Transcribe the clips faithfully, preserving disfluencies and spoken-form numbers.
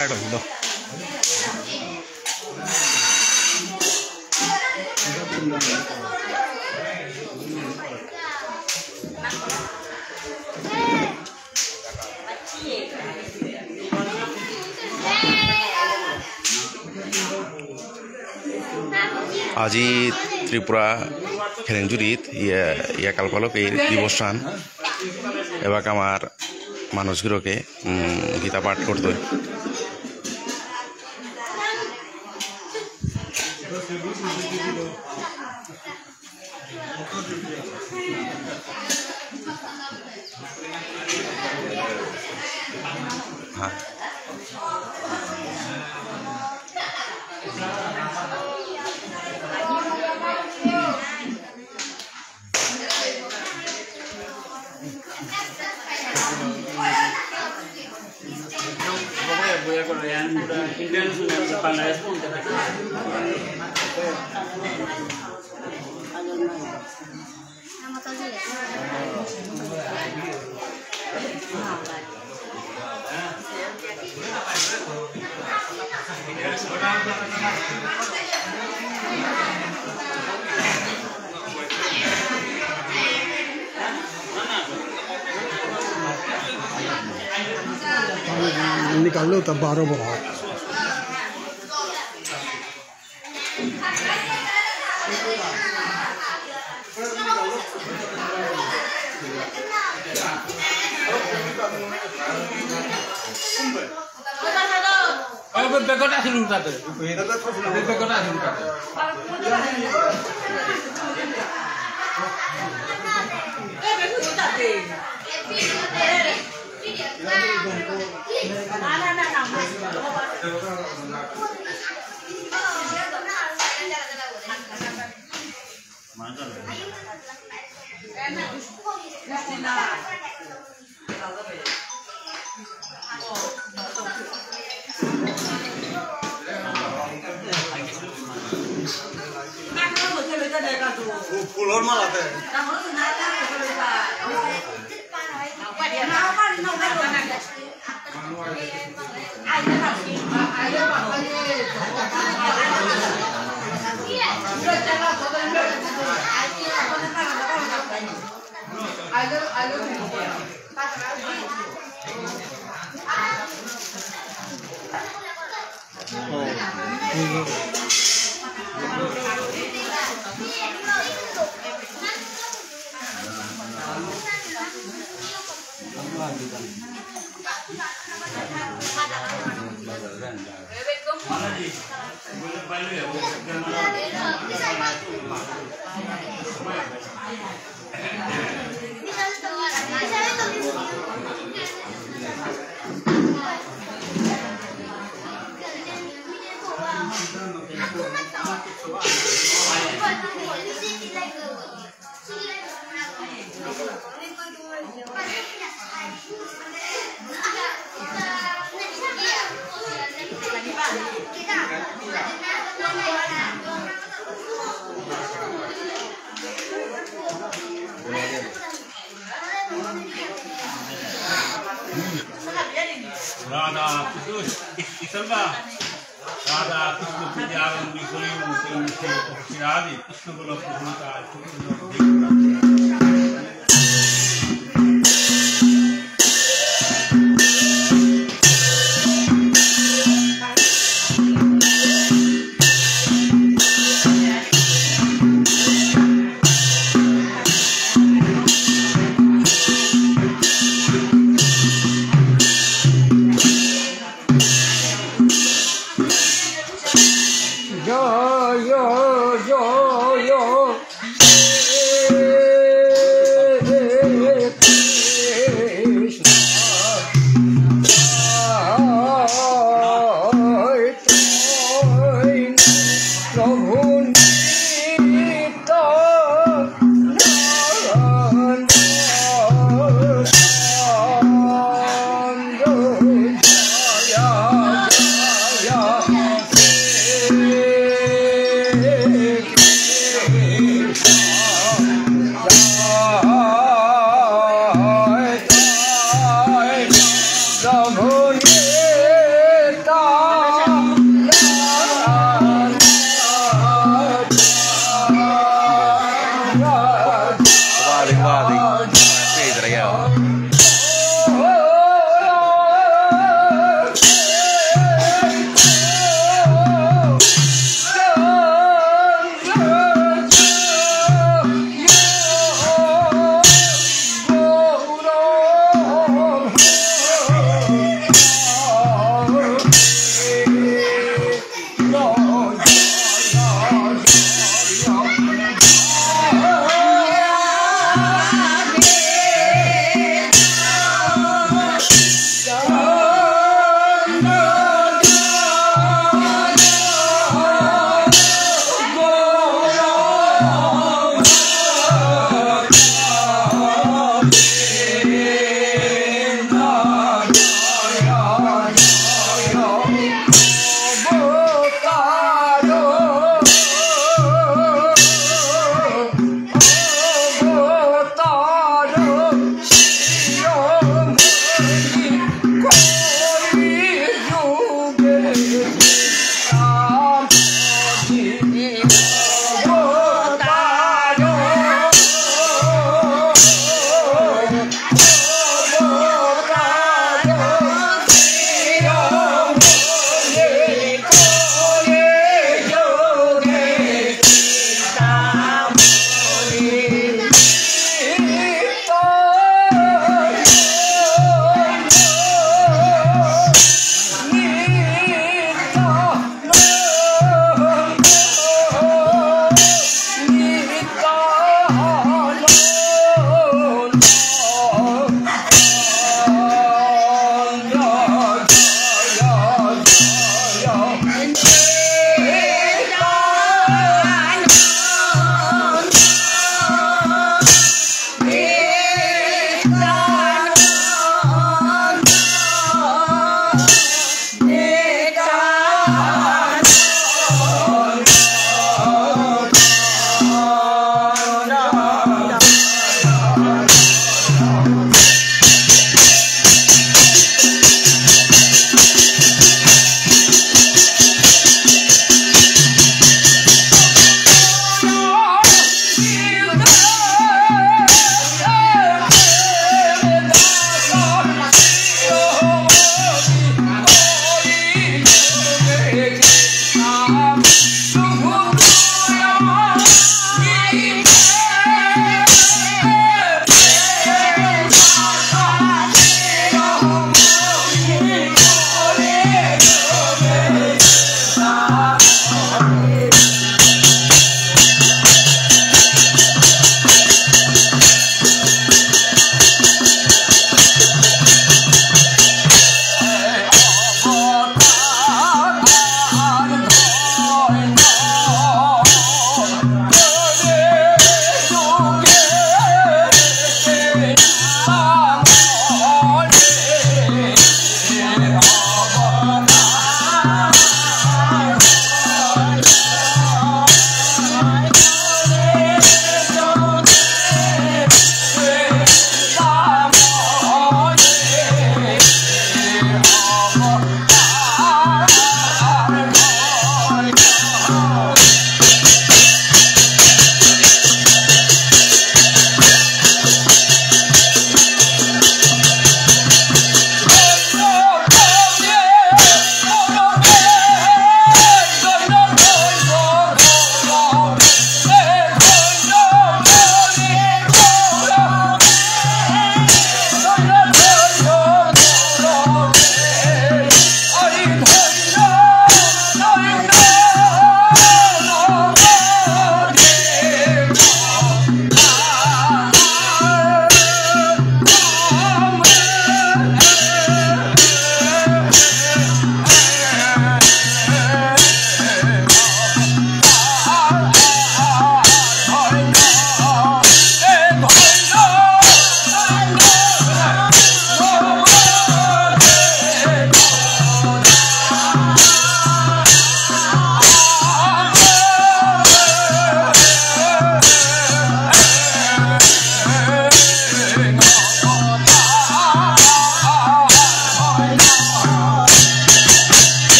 আজি ত্রিপুরা খেলেঞ্জুরিত ইয়ে ইয়া কালপালকে দিবসান এবার আমার মানুষগুলোকে গীতা পাঠ করতে হ্যাঁ निकाल लो तब बारह बढ़ाओ अब बेगोटा शुरू करते बेगोटा शुरू करते फूलों में लाते हैं Radha Krishna Radha Krishna Pujyaram Nikoli Mukti Shiradi Krishna Guru Puruka yo yo yo yo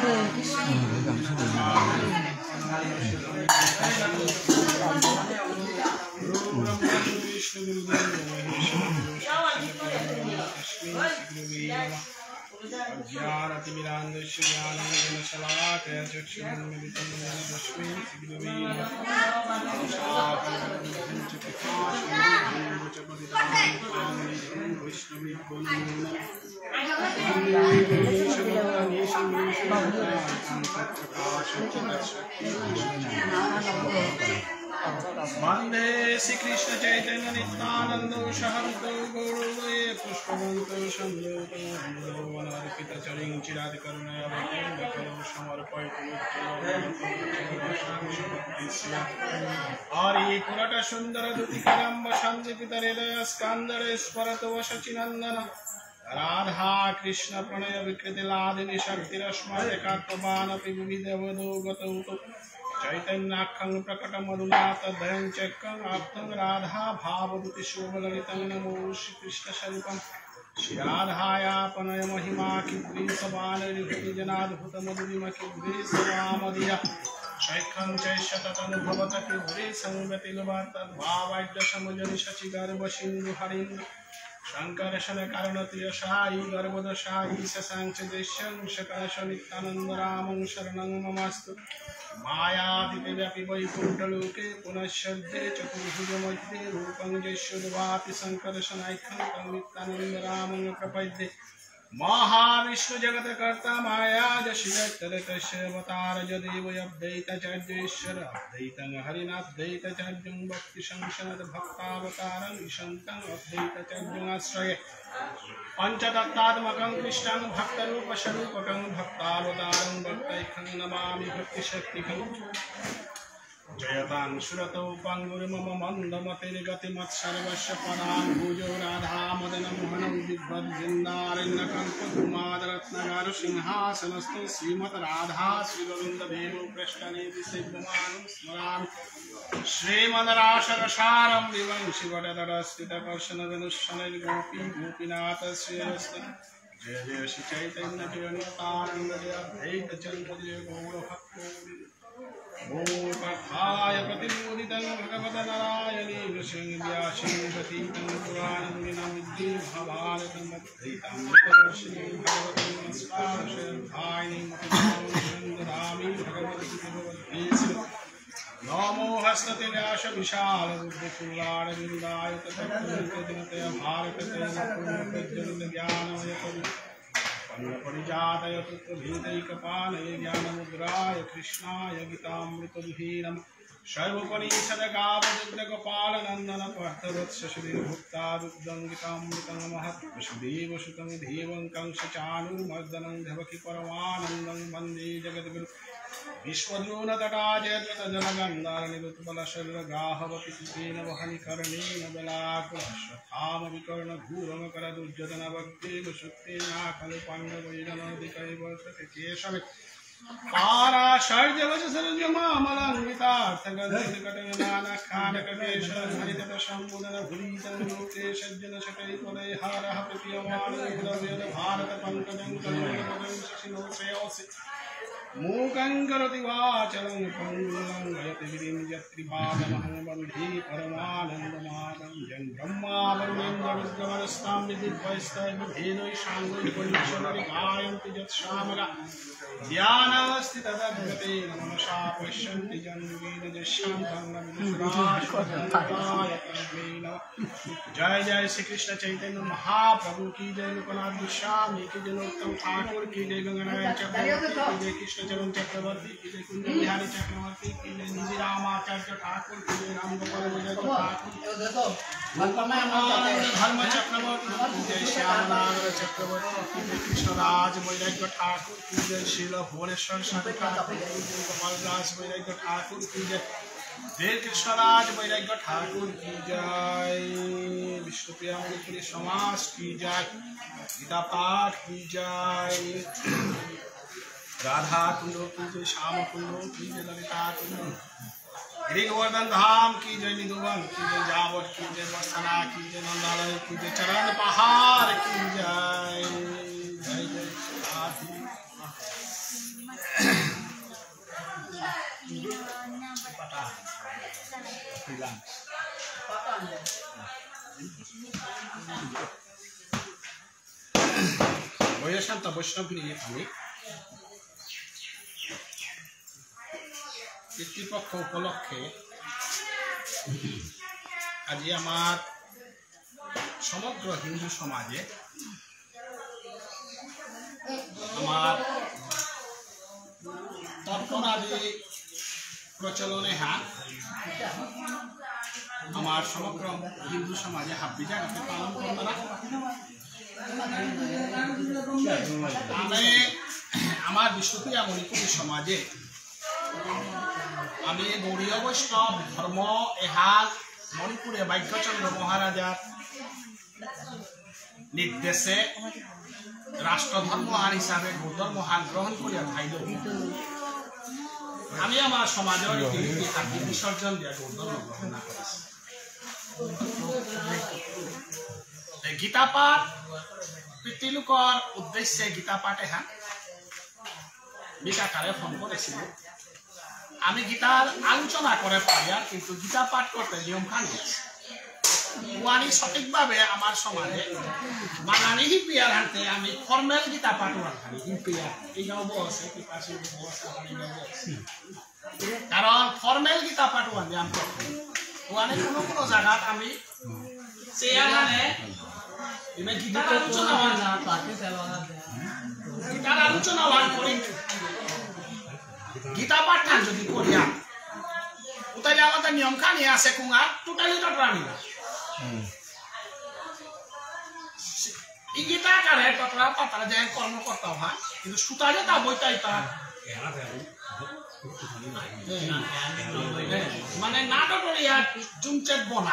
वंदे श्री कृष्ण चैतन्य नित्यानंद सहंतो गौरवे पुष्पवंतो संलोको वनर्पित चरिं चिराद करुणया वंदे करो समर्पयितु हरि पुरट सुंदर दुतिकरंब संदीपित हृदय स्कंदरे स्फुरतो शचिनंदन राधा कृष्ण प्रणय विकृति लादिनी शक्तिरस्मदेकात्मवान् अपि विविधवदो गतौ चैतन्याख्यं प्रकट मधुना तद्धयं चक्रं आप्तं राधा भावदूति शोभललितं नमो श्री कृष्ण स्वरूपं श्री राधायापनय महिमा किद्वीसवानरिभृति जनाद्भुत मधुरिमा किद्वीसवामधिया शैखं चैष्यततनुभवत किद्वी संगतिलवातद्भावाद्य समजनि शचिगर्भ सिन्धु हरिन्द्र शंकरशन कारणतीयशायी गर्भदशायी शशांच देश्यं शकश नित्यानंद रामं शरणं नमस्तु मायादिव्यापि वैकुण्ठलोके पुनश्चर्ये चतुर्भुजमध्ये रूपं जयश्वरभाति शंकरशनैकं तं नित्यानंद रामं प्रपद्ये महाविष्णु जगत्कर्ता मायाजशिरतस्य अवतार जदेवयद्वैताचार्येश्वर अद्वैतं हरिनाद्वैताचार्यं भक्तिशंसनद भक्तावतारं ईशन्तं अद्वैताचार्यं आश्रये पंचतत्त्वात्मकं कृष्णं भक्तरूपस्वरूपकं भक्तावतारं भक्तैकं नमामि भक्तिशक्तिकं जयतां सुरतौ पङ्गुर्मम मन्दमतिर्गतिमत्सर्वस्य पदाम्बुजो राधा मदनमोहनं विद्वद्वृन्दारण्यकल्पद्रुमादरत्नगार सिंहासनस्थो श्रीमद् राधा श्रीगोविन्ददेवो पृष्ठनेति सेव्यमानं स्मरामि श्रीमद्रासरसारं विवंशिवटतरस्थितकर्षणविनुष्णैर्गोपी गोपीनाथ श्रेयस्ते जय जय श्री चैतन्य जय नित्यानन्द जय अद्वैत चन्द्र जय गौरभक्तो मोक्षाय प्रतिमोदितं भगवत नारायणेन व्यासेन पुराणं विनमिद्धि महाभारतं अद्वैतामृतदर्शिनीं भगवतीं नमस्कारश्रद्धायै ददामि भगवद्गीतावद्देशे नमो हस्तते व्यास विशाल बुद्धिपुल्लारविन्दाय ततः भारतते ज्ञानमय परिजातय तत्त्वभेदैकपालय ज्ञानमुद्राय कृष्णाय गीतामृतदुहीनं सर्वोपनिषदगावदुग्धगोपालनन्दन पार्थवत्स श्रीभुक्ता दुग्धं गीतामृतं महत् वसुदेवसुतं देवं कंसचाणूरमर्दनं देवकी परमानन्दं वन्दे जगद्गुरुं विश्वद्रोणतटाजगन्धारणिरुत्पलशरीरगाहवति कृतेन वहनिकर्णेन बलाकुलश्वत्थामविकर्णघूरमकरदुर्जनभक्तेन शुक्तेनाखलुपाण्डवैरनदिकैवर्तते केशवे पाराशर्यवचसर्जमामलङ्कृतार्थगन्धकटनानखानककेशरहरितशम्बुदन भुलितन्लोकेशज्जनशटैपदैहारः प्रतीयमानोदरवेदभारतपङ्कजं करुणपदं शशिनोश्रेयोऽसि मूकं करोति वाचलं पङ्गुलं गयति गिरिं वन्दे परमानन्दमाधवं यं ब्रह्मा वरुणेन्द्ररुद्रमनस्तां विद्युद्वैस्तैर्भेदैशाङ्गैर्गायन्ति यत्श्यामला ध्यानमस्ति तदद्गते मनसा पश्यन्ति जन्मेन दृश्यन्तं जय जय श्री कृष्ण चैतन्य महाप्रभु की जय लोकनाथ गोस्वामी की जय नरोत्तम ठाकुर की जय गंगानारायण चक्रवर्ती की जय कृष्ण चरण चक्रवर्ती की जय कुंज बिहारी चक्रवर्ती की जय निधि रामाचार्य ठाकुर की जय राम गोपाल विजय ठाकुर धर्म चक्रवर्ती की जय श्यामनागर चक्रवर्ती की जय कृष्णराज वैराग्य ठाकुर की जय श्रील भुवनेश्वर ठाकुर की जय गोपालदास वैराग्य ठाकुर की जय देव कृष्णराज वैराग्य ठाकुर की जय विष्णुप्रिया मणिपुरी समाज की जय गीता पाठ की जय राधा कुंडो की जय श्याम कुंडो की जय ललिता कुंडो गिरि गोवर्धन धाम की जय निधुवन की जय जावट की जय बरसना की जय नंदालय की जय चरण पहाड़ की जय जय जय বৈশান্ত বৈষ্ণব নিয়ে আমি পিতৃপক্ষ উপলক্ষে আজ আমার সমগ্র হিন্দু সমাজে আমার তর্পণাদি প্রচলনে হাত আমার সমগ্র হিন্দু সমাজে হাব্বি জায়গাতে পালন করতারা আমি আমার বিষ্ণুপ্রিয়া মণিপুরী সমাজে আমি গৌরীয় বৈষ্ণব ধর্ম এহাল মণিপুরে ভাগ্যচন্দ্র মহারাজার নির্দেশে রাষ্ট্রধর্মহান হিসাবে গৌধর্মহান গ্রহণ করিয়া খাইল আমি আমার সমাজের বিসর্জন দিয়া গৌধর্ম গ্রহণ না করেছি গীতা পাঠ পিতৃলোকৰ উদ্দেশ্যে গীতা পাঠ এখান বিকাকারে ফোন করেছিল আমি গীতার আলোচনা করে পারি আর কিন্তু গীতা পাঠ করতে নিয়ম খান ওয়ানি সঠিকভাবে আমার সমাজে বাঙালি হিপিয়ার হাতে আমি ফর্মেল গীতা পাঠ খানি হিপিয়ার এই গাঁও আছে কি পাশে কারণ ফর্মেল গীতা পাঠ ওয়ানি আমি ওয়ানি কোনো কোনো জায়গাত আমি চেয়ারানে ইমে গীতার আলোচনা হয় না পাঠে তেলওয়ালা গীতার আলোচনা হয় করি গীতা পাঠ খান যদি করিয়া উতাইলে আমাদের নিয়ম খানি আছে কুঙা টোটালি টটরানি না এই গীতা কারে টটরা পাতারা যে কর্মকর্তা হয় কিন্তু সুতারে তা বইতাই তা মানে না টটরিয়া জুমচেট বনা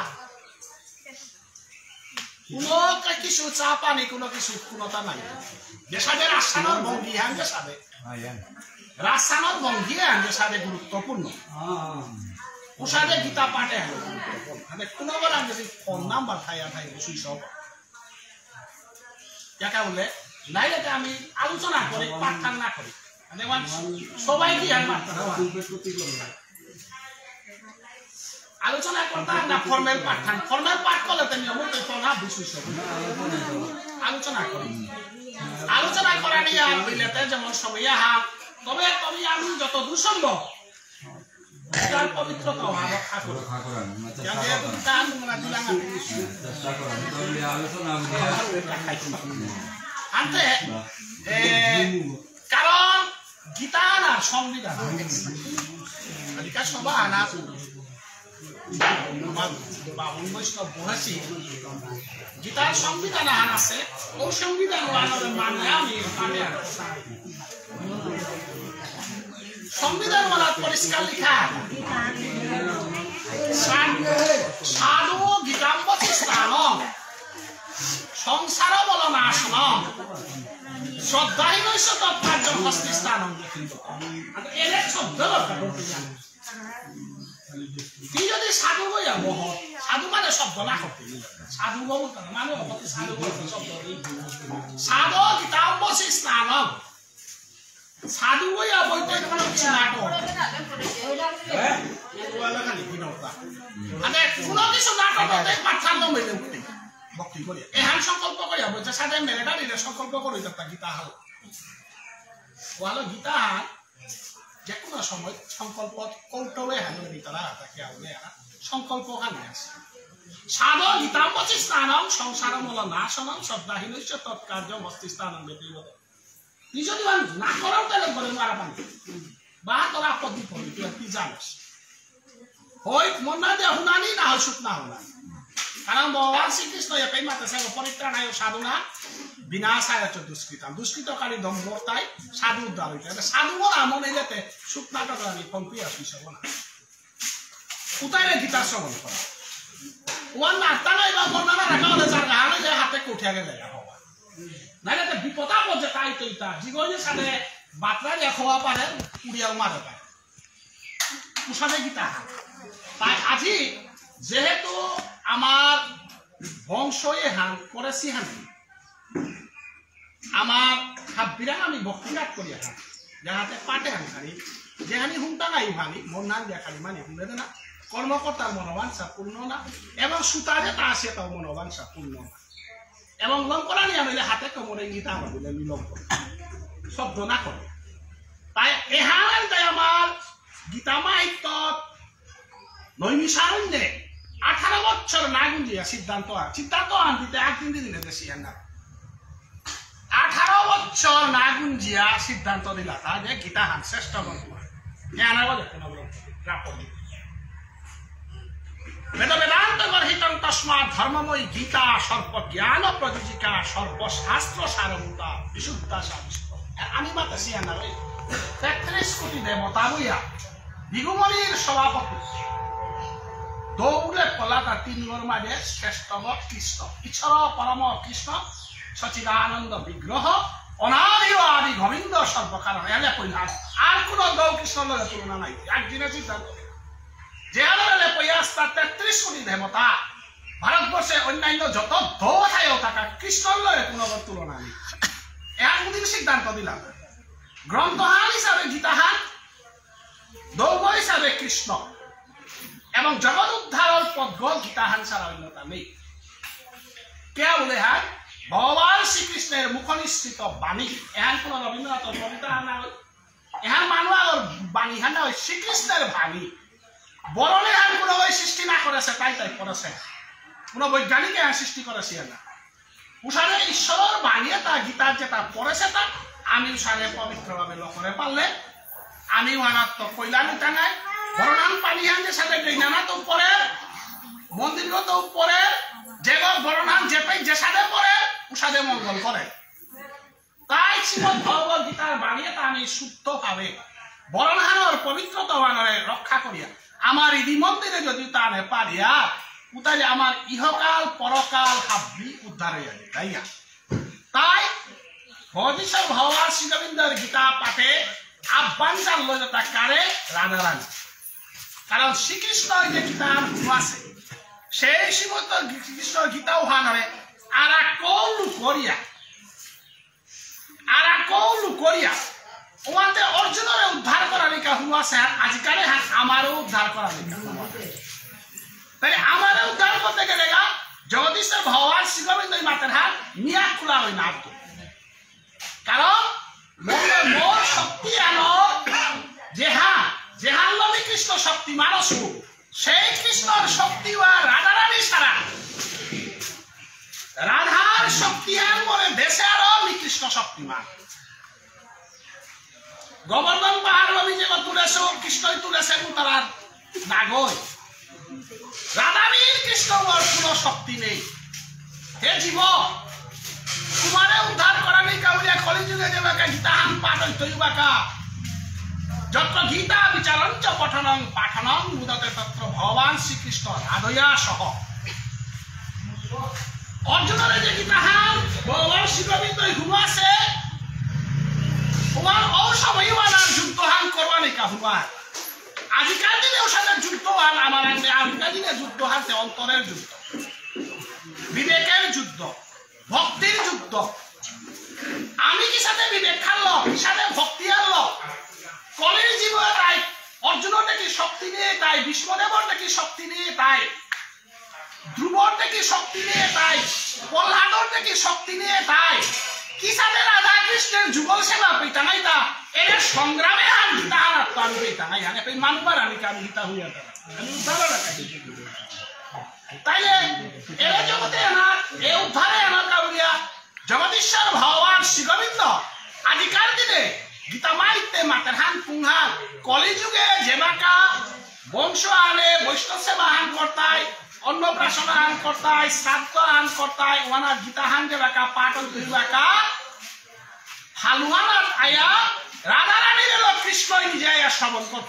কোনো কিছু চা পানি কোনো কিছু কোনটা নাই দেশাদের আসানোর ভঙ্গি হ্যাঁ দেশাদে রাসানোর ভঙ্গি হ্যাঁ দেশাদে গুরুত্বপূর্ণ উষাদে গীতা পাঠে হলো গুরুত্বপূর্ণ কোনো বলা যদি ফোন নাম্বার থাইয়া থাই বসুই সব যাকে বলে নাইলে আমি আলোচনা করি পাঠখান না করি সবাই কি আর আলোচনা করতাম না ফর্মেল পাঠখান ফর্মেল পাঠ করলে তো নিয়ম না বুঝিস আলোচনা করি আলোচনা করা নিয়ে আর হইলেতে যেমন সময় হা তবে তবে আমি যত দূর সম্ভব তার পবিত্রতা রক্ষা করি আনতে কারণ গীতা না সংবিধান সভা আনা বাবুল বৈষ্ণব বলেছি গীতার সংবিধান আন আছে ও সংবিধান মানে আমি মানে সংবিধান বলা পরিষ্কার লিখা সাধু গীতাম্বতী স্থান সংসার বল নাশন শ্রদ্ধাহীন কার্য হস্তি স্থান এর শব্দ তুই যদি সাধু বইয়া বহ সাধু মানে শব্দ না করতে সাধু বলতে মানে সাধু শব্দ সাধু গীতাম্বতী স্থান সাধু বইয়া বইতে কোনো কিছু না করে কোনো কিছু না করতে পাঠান মেলে উঠতে ভক্তি করি এহান সংকল্প করিয়া বলছে সাথে মেলেটা নিলে সংকল্প করি তা গীতা হাল ওয়ালো গীতা হাল যে কোনো সময় সংকল্প কৌটবে হাল গীতারা তাকে আউলে সংকল্প হানি আছে সাধু গীতাম্বতী স্থানম সংসারম হল নাশনম শ্রদ্ধাহীন তৎকার্য মস্তিস্থানম ব্যক্তিগত তুই যদি না করাও তাহলে বলে মারা পানি বা তোরা আপত্তি করবি তুই কি জানিস হয় মন না দিয়ে শুনানি না হয় সুখ না শুনানি কারণ ভগবান শ্রীকৃষ্ণ একাই মাতেছে পরিত্রাণায় সাধুনা বিনাশায় দুষ্কৃতাম দুষ্কৃতকারী ধর্মতাই সাধু উদ্ধার হইতে সাধু বলা মনে যেতে সুখ না কাটানি কম্পি আসবি সব না উতাইলে গীতা শ্রবণ করা ওয়ান নাস্তা নাই বা বর্ণনা রাখা হলে যার গাহানে যে হাতে উঠে গেলে নাইলে বিপদ আপদ যে তাই তো ইতা জীবনের সাথে বাতরা যে খোয়া পারে উড়িয়াও মারে পায় উষাদে গীতা তাই আজি যেহেতু আমার বংশয়ে হান করেছি হান আমার হাবিরান আমি ভক্তিঘাত করি হান যাহাতে পাটে হান খালি যেখানি হুমটা নাই ভাঙি মন নাম দেখালি মানে হুমলে না কর্মকর্তার মনোবাঞ্ছা পূর্ণ না এবং সুতা যেটা আছে তাও মনোবাঞ্ছা পূর্ণ না এবং লঙ্করা নিয়ে আনলে হাতে কোমরে গীতা বাঁধিলে মিলঙ্ক শব্দ না করে তাই এহান তাই আমার গীতা মাহিত্য নৈমিষারণ্যে আঠারো বছর না গুঞ্জিয়া সিদ্ধান্ত সিদ্ধান্ত আন দিতে একদিন দিলে দেশি না আঠারো বছর না গুঞ্জিয়া সিদ্ধান্ত দিলা তা যে গীতা হান শ্রেষ্ঠ গ্রন্থ জ্ঞান বেদ বেদান্ত গর্হিতং তস্মাৎ ধর্মময়ী গীতা সর্ব জ্ঞান প্রযোজিকা সর্বশাস্ত্র সারভূতা বিশুদ্ধা সাবিষ্ট আমি মাতাছি না রে তেত্রিশ কোটি দেবতা বইয়া দিগুমণির সভাপতি দৌড়ে পলাটা তিন মাঝে শ্রেষ্ঠ কৃষ্ণ ঈশ্বর পরম কৃষ্ণ সচিদানন্দ বিগ্রহ অনাদি আদি গোবিন্দ সর্বকারণ এলে পৈহাস আর কোন দৌ কৃষ্ণ তুলনা নাই একদিনে সিদ্ধান্ত যে আলোলে পৈয়াস তার তেত্রিশ কোটি দেবতা ভারতবর্ষে অন্যান্য যত দৌথায় থাকা কৃষ্ণর লয়ে কোনো তুলনা নেই একদিন সিদ্ধান্ত দিলাম গ্রন্থহান হিসাবে গীতাহান দৌগ হিসাবে কৃষ্ণ এবং জগৎ উদ্ধারর পদ্ম গীতাহান ছাড়া অন্যতা নেই কে বলে হান ভগবান শ্রীকৃষ্ণের মুখনিশ্চিত বাণী এহান কোন রবীন্দ্রনাথের কবিতা হানা এহান মানুষের বাণী হানা ওই শ্রীকৃষ্ণের বাণী বরণে হান কোন ওই সৃষ্টি না করেছে তাই তাই করেছে কোন বৈজ্ঞানিক এহান সৃষ্টি করেছে না উষারে ঈশ্বরের বাণী তা গীতার যেটা পড়েছে তা আমি উষারে পবিত্রভাবে লক্ষ্যে পারলে আমি ওয়ানাত্মক কইলানি টাঙাই বরণান পানি হান যে সাথে গইনানা তো উপরে মন্দির তো উপরে যেগর বরণান যে পাই যে সাথে পড়ে উষাদে মঙ্গল করে তাই শ্রীমদ ভগবত গীতার বাণীটা আমি শুদ্ধ ভাবে বরণহানর পবিত্রতা বানরে রক্ষা করিয়া আমার ইদি মন্দিরে যদি তানে পারিয়া উতারে আমার ইহকাল পরকাল হাব্বি উদ্ধার হইয়া তাইয়া তাই ভগবতীশ্বর ভগবান শ্রী গোবিন্দর গীতা পাঠে আহ্বান জানলো যেটা কারে রাধারানী কারণ শ্রীকৃষ্ণ যে গীতা আছে সেই শ্রীমন্ত কৃষ্ণ গীতা উহানরে আর কৌলু করিয়া আর কৌলু করিয়া ওমাতে অর্জুনের উদ্ধার করা নিকা হুয়া স্যার আজকালে হাত আমারও উদ্ধার করা নিকা তাই আমারও উদ্ধার করতে গেলে গা জগদীশ্বর ভগবান শ্রী গোবিন্দ মাতার হাত মিয়া খোলা হয় না কারণ মোর শক্তি আনো যেহা যেহান লবি কৃষ্ণ শক্তি মানস সেই কৃষ্ণর শক্তি বা রাধারানী সারা রাধার শক্তিহান বলে দেশে আরো কৃষ্ণ শক্তিমান গোবর্ধন পাহাড় রবি যে তুলেছে কৃষ্ণই তুলেছে তারা নাগই রাধারীর কৃষ্ণর কোন শক্তি নেই হে জীব তোমারে উদ্ধার করা নেই কাউরিয়া কলিযুগে যে বাকা গীতাহান পাঠ হইবাকা যত্র গীতা বিচারঞ্চ পঠনং পাঠনং মুদতে তত্র ভগবান শ্রীকৃষ্ণ রাধয়া সহ অর্জুনের যে গীতাহান ভগবান শ্রী গোবিন্দ হুয়া আছে তোমার অসময় ওয়ানার যুদ্ধহান করবা নিকা হুয়া আজিকাল দিনে ওর সাথে যুদ্ধহান আমার আনবে আজিকাল দিনে যুদ্ধহান সে অন্তরের যুদ্ধ বিবেকের যুদ্ধ ভক্তির যুদ্ধ আমি কি সাথে বিবেক খানলো কি সাথে ভক্তি আনলো কলির জীব তাই অর্জুনের নাকি শক্তি নিয়ে তাই বিষ্ণুদেবর নাকি শক্তি নিয়ে তাই ধ্রুবর নাকি শক্তি নিয়ে তাই প্রহ্লাদর নাকি শক্তি নিয়ে তাই কি সাথে রাধা কৃষ্ণের যুগল সেবা পেতা নাই তা এর সংগ্রামে হান গীতা হান তো আমি পেতা নাই হানে পেই মানবার আমি কাম গীতা হইয়া তা আমি উদ্ধার রাখি তাইলে এর জগতে আমার এ উদ্ধারে আমার কাউরিয়া জগদীশ্বর ভগবান শ্রী গোবিন্দ আদিকার দিনে গীতা মাইতে মাতার হান পুংহান কলিযুগে যেবাকা বংশ আনে বৈষ্ণব সেবা হান করতাই অন্নপ্রাশন হান করতাই শ্রাদ্ধ হান করতাই ওয়ানা গীতা হান যেবাকা পাঠন করিবাকা হালুয়ানাত আয়া রাধা রানীর কৃষ্ণই নিজে আয়া শ্রবণ করতে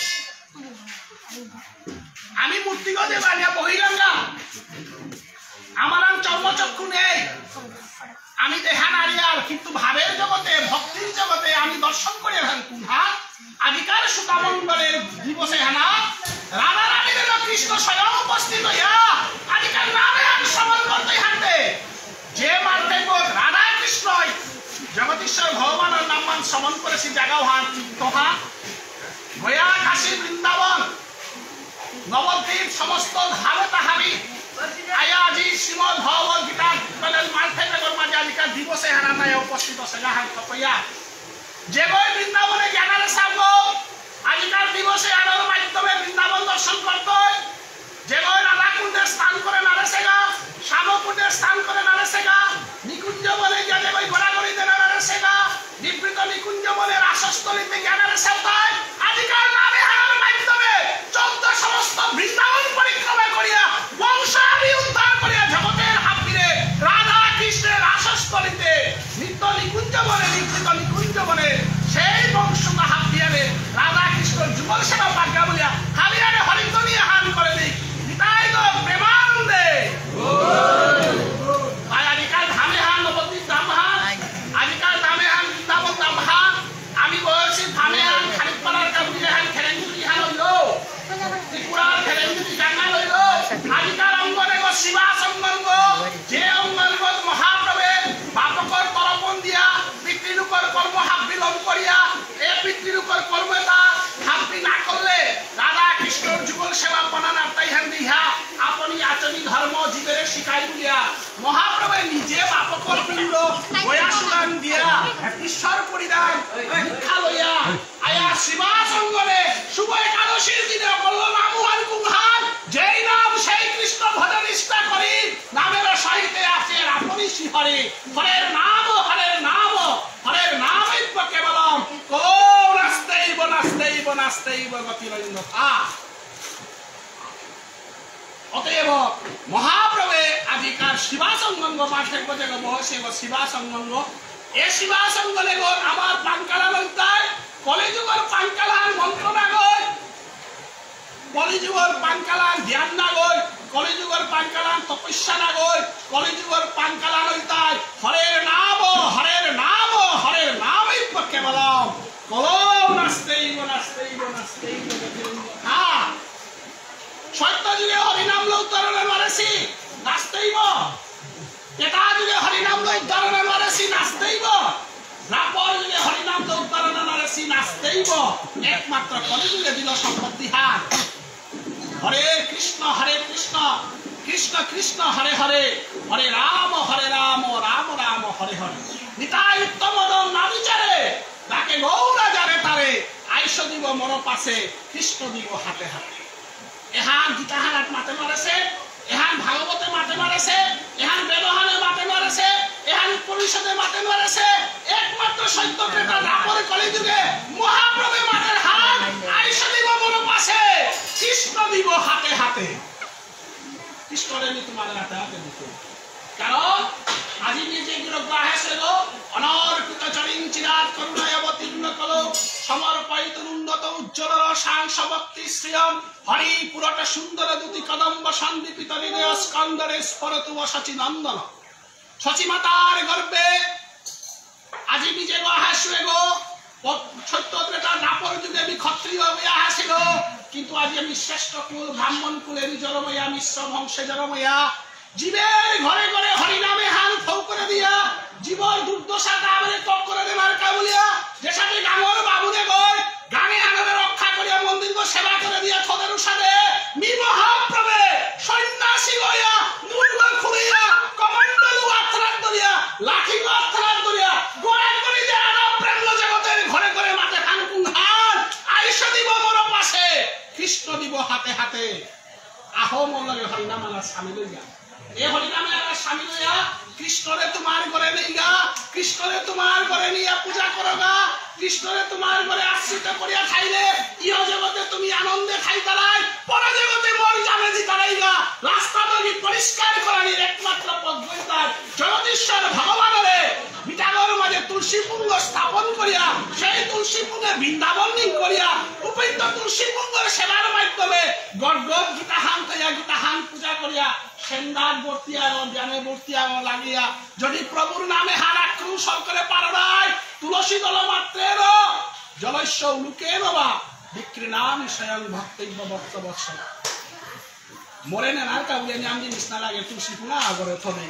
আমি মূর্তিগতে বানিয়া বহিরঙ্গা আমার আম চর্মচক্ষু নেই আমি দেখা নারিয়াল কিন্তু ভাবের জগতে ভক্তির জগতে আমি দর্শন করে হান কুহা আদিকার সুতামণ্ডলের দিবসে হানা রাধা রানীর কৃষ্ণ স্বয়ং উপস্থিত হইয়া আদিকার নামে আমি শ্রবণ করতে হাঁটবে যে মানতে রাধা কৃষ্ণই জগদীশ্বর ভগবানের নাম মান শ্রবণ করেছি জাগাও হান তথা গয়া কাশী বৃন্দাবন নব সমস্ত ধারতা হাবি আয়া আজি শ্রীমদ ভগবত গীতা বলেন মালফে নগর মাঝে আজিকাল দিবসে হানা নাই উপস্থিত আছে গাহান কপয়া যে বই বৃন্দাবনে জ্ঞানারে সামগ আজিকাল দিবসে আলোর মাধ্যমে বৃন্দাবন দর্শন করতে যে বই রাধা কুণ্ডে স্নান করে নারেছেগা শ্যাম কুণ্ডে স্নান করে নারেছেগা নিকুঞ্জ বলে গিয়ে যে বই ঘোরাঘুরিতে নারেছেগা নিবৃত নিকুঞ্জ বলে রাসস্থলিতে জ্ঞানারে সেবতায় আজিকাল নামে হানার মাধ্যমে চৌদ্দ সমস্ত বৃন্দাবন পরিক্রমা করিয়া বংশাবলী উদ্ধার করিয়া জগতের হাবিরে রাধা কৃষ্ণের রাসস্থলিতে নিত্য নিকুঞ্জ বলে নিবৃত নিকুঞ্জ বলে সেই বংশটা হাবিয়ারে রাধা কৃষ্ণের যুগল সেবা পাজ্ঞা বলিয়া হাবিয়ারে হরিধ্বনি হান করে দিক নিতাই তো প্রেমানন্দে আজিকাল ধামে হান নবদ্বীপ ধাম হান আজিকাল ধামে হান বৃন্দাবন ধাম হান আমি বলছি ধামে হান খালিপাড়ার কাবুলি হান খেরেঙ্গুলি হান হইল ত্রিপুরার খেরেঙ্গুলি ডাঙ্গা হইল আজিকাল অঙ্গনে গো শিবা সঙ্গঙ্গ যে অঙ্গঙ্গ মহাপ্রভে বাপকর তরপন দিয়া পিতৃলোকর কর্ম হাত বিলম্ব করিয়া এ পিতৃলোকর কর্ম এটা হাতি না করলে রাধা কৃষ্ণর যুগল সেবা বনানার তাই হান দিহা আপনি আচরণ ধর্ম জীবের শিখাই বলিয়া মহাপ্রভে নিজে বাপকর পিণ্ড বয়াসুদান দিয়া ঈশ্বর পরিধান ভিক্ষা লইয়া আয়া শিবা সঙ্গরে শুভ একাদশীর দিনে বলল নামুহান কুমহান যেই নাম সেই কৃষ্ণ ভজন নিষ্ঠা করি নামের সহিতে আছে আপনি শিহরে হরের নাম হরের নাম হরের নামই কেবলম কো নাস্তেইব নাস্তেইব নাস্তেইব গতিরন্যথা অতএব মহাপ্রভে আজিকার শিবা সঙ্গঙ্গ পাঠের কথা বসে শিবা সঙ্গঙ্গ এ শিবা সঙ্গলে গো আমার পাঙ্কালা লইতায় কলিযুগর পাঙ্কালার মন্ত্র না গই কলিযুগর পাঙ্কালার ধ্যান না গই কলিযুগর পাঙ্কালার তপস্যা না গই কলিযুগর পাঙ্কালা লইতায় হরের নাম হরের নাম হরের নামই কেবলম কলম নাস্তেইব নাস্তেইব নাস্তেইব গতিরন্যথা সত্য যুগে হরিনাম লই উত্তরণে মারেছি নাচতেইব এটা যুগে হরিনাম লই উত্তরণে মারেছি নাচতেইব রাপর যুগে হরিনাম লই উত্তরণে মারেছি নাচতেইব একমাত্র কলিযুগে দিল সম্পত্তি হাত হরে কৃষ্ণ হরে কৃষ্ণ কৃষ্ণ কৃষ্ণ হরে হরে হরে রাম হরে রাম রাম রাম হরে হরে নিতাই উত্তম না বিচারে তাকে গৌরা যারে তারে আইস দিব মন পাশে কৃষ্ণ দিব হাতে হাতে এহান গীতাহানাত মাতে মারেছে এহান ভাগবতে মাতে মারেছে এহান বেদহানে মাতে মারেছে এহান পরিষদে মাতে মারেছে একমাত্র সত্য ক্রেতা রাপরে কলিযুগে মহাপ্রভে মাতের হাত আইসা দিব মন পাশে কৃষ্ণ দিব হাতে হাতে কৃষ্ণরে নি তোমার হাতে হাতে দিতে কারণ আজি নিজে গ্রহে সেল অনর্পিত চরিং চিরাত করুণায় অবতীর্ণ কলো সমর্পিত উন্নত উজ্জ্বল সাংসবক্তি শ্রিয়ম হরি পুরট সুন্দর দুতি কদম্ব সন্দীপিত হৃদয় স্কন্দরে স্ফরতুব সচি নন্দন সচি মাতার গর্বে আজি নিজে গ্রহে শুয়ে গো সত্য ত্রেতা নাপর যুগে আমি ক্ষত্রিয় হইয়া আসিল কিন্তু আজি আমি শ্রেষ্ঠ কুল ব্রাহ্মণ কুলের জনময়া মিশ্র বংশে জনময়া জীবের ঘরে ঘরে হরিনামে হান ফৌ করে দিয়া জীবর দুর্দশা কামরে তক করে দেবার কাবুলিয়া যে সাথে গাঙর বাবুরে গই গাঙে আনরে রক্ষা করিয়া মন্দির গো সেবা করে দিয়া থদের উসাদে মি মহাপ্রভে সন্ন্যাসী গয়া মুর্গ খুঁড়িয়া কমণ্ডলু আত্রাত দরিয়া লাঠি আত্রাত দরিয়া গোড়া করে যে আনব প্রেম জগতের ঘরে ঘরে মাতে খান কুংহান আইসা দিব মোর পাশে কৃষ্ণ দিব হাতে হাতে আহো মলরে হরিনাম আলা সামিল হইয়া এ হরিনামে আলা সামিল হইয়া কৃষ্ণরে তোমার ঘরে নেইগা কৃষ্ণরে তোমার ঘরে নিয়া পূজা করগা কৃষ্ণরে তোমার ঘরে আশ্রিত করিয়া খাইলে ইহ জগতে তুমি আনন্দে খাইতালাই পর জগতে মর জানে জিতালাইগা রাস্তা নদী পরিষ্কার করানির একমাত্র পদ্ধতি জগদীশ্বর ভগবানরে বিটাগর মাঝে তুলসী পুঙ্গ স্থাপন করিয়া সেই তুলসী পুঙ্গে বৃন্দাবন করিয়া উপেন্দ্র তুলসী পুঙ্গর সেবার মাধ্যমে গড় গড় গীতা হান তৈয়া গীতা হান পূজা করিয়া সেন্দার বর্তিয়া জ্ঞানে বর্তিয়া লাগিয়া যদি প্রভুর নামে হান আক্রোশ করে পারবাই তুলসী দল মাত্রের জলস্য উলুকে বাবা বিক্রি নাম স্বয়ং ভক্তব্য ভক্ত বৎস মরে নেনার কাউকে নাম জিনিস না লাগে তুলসী পুঙ্গা আগরে থবে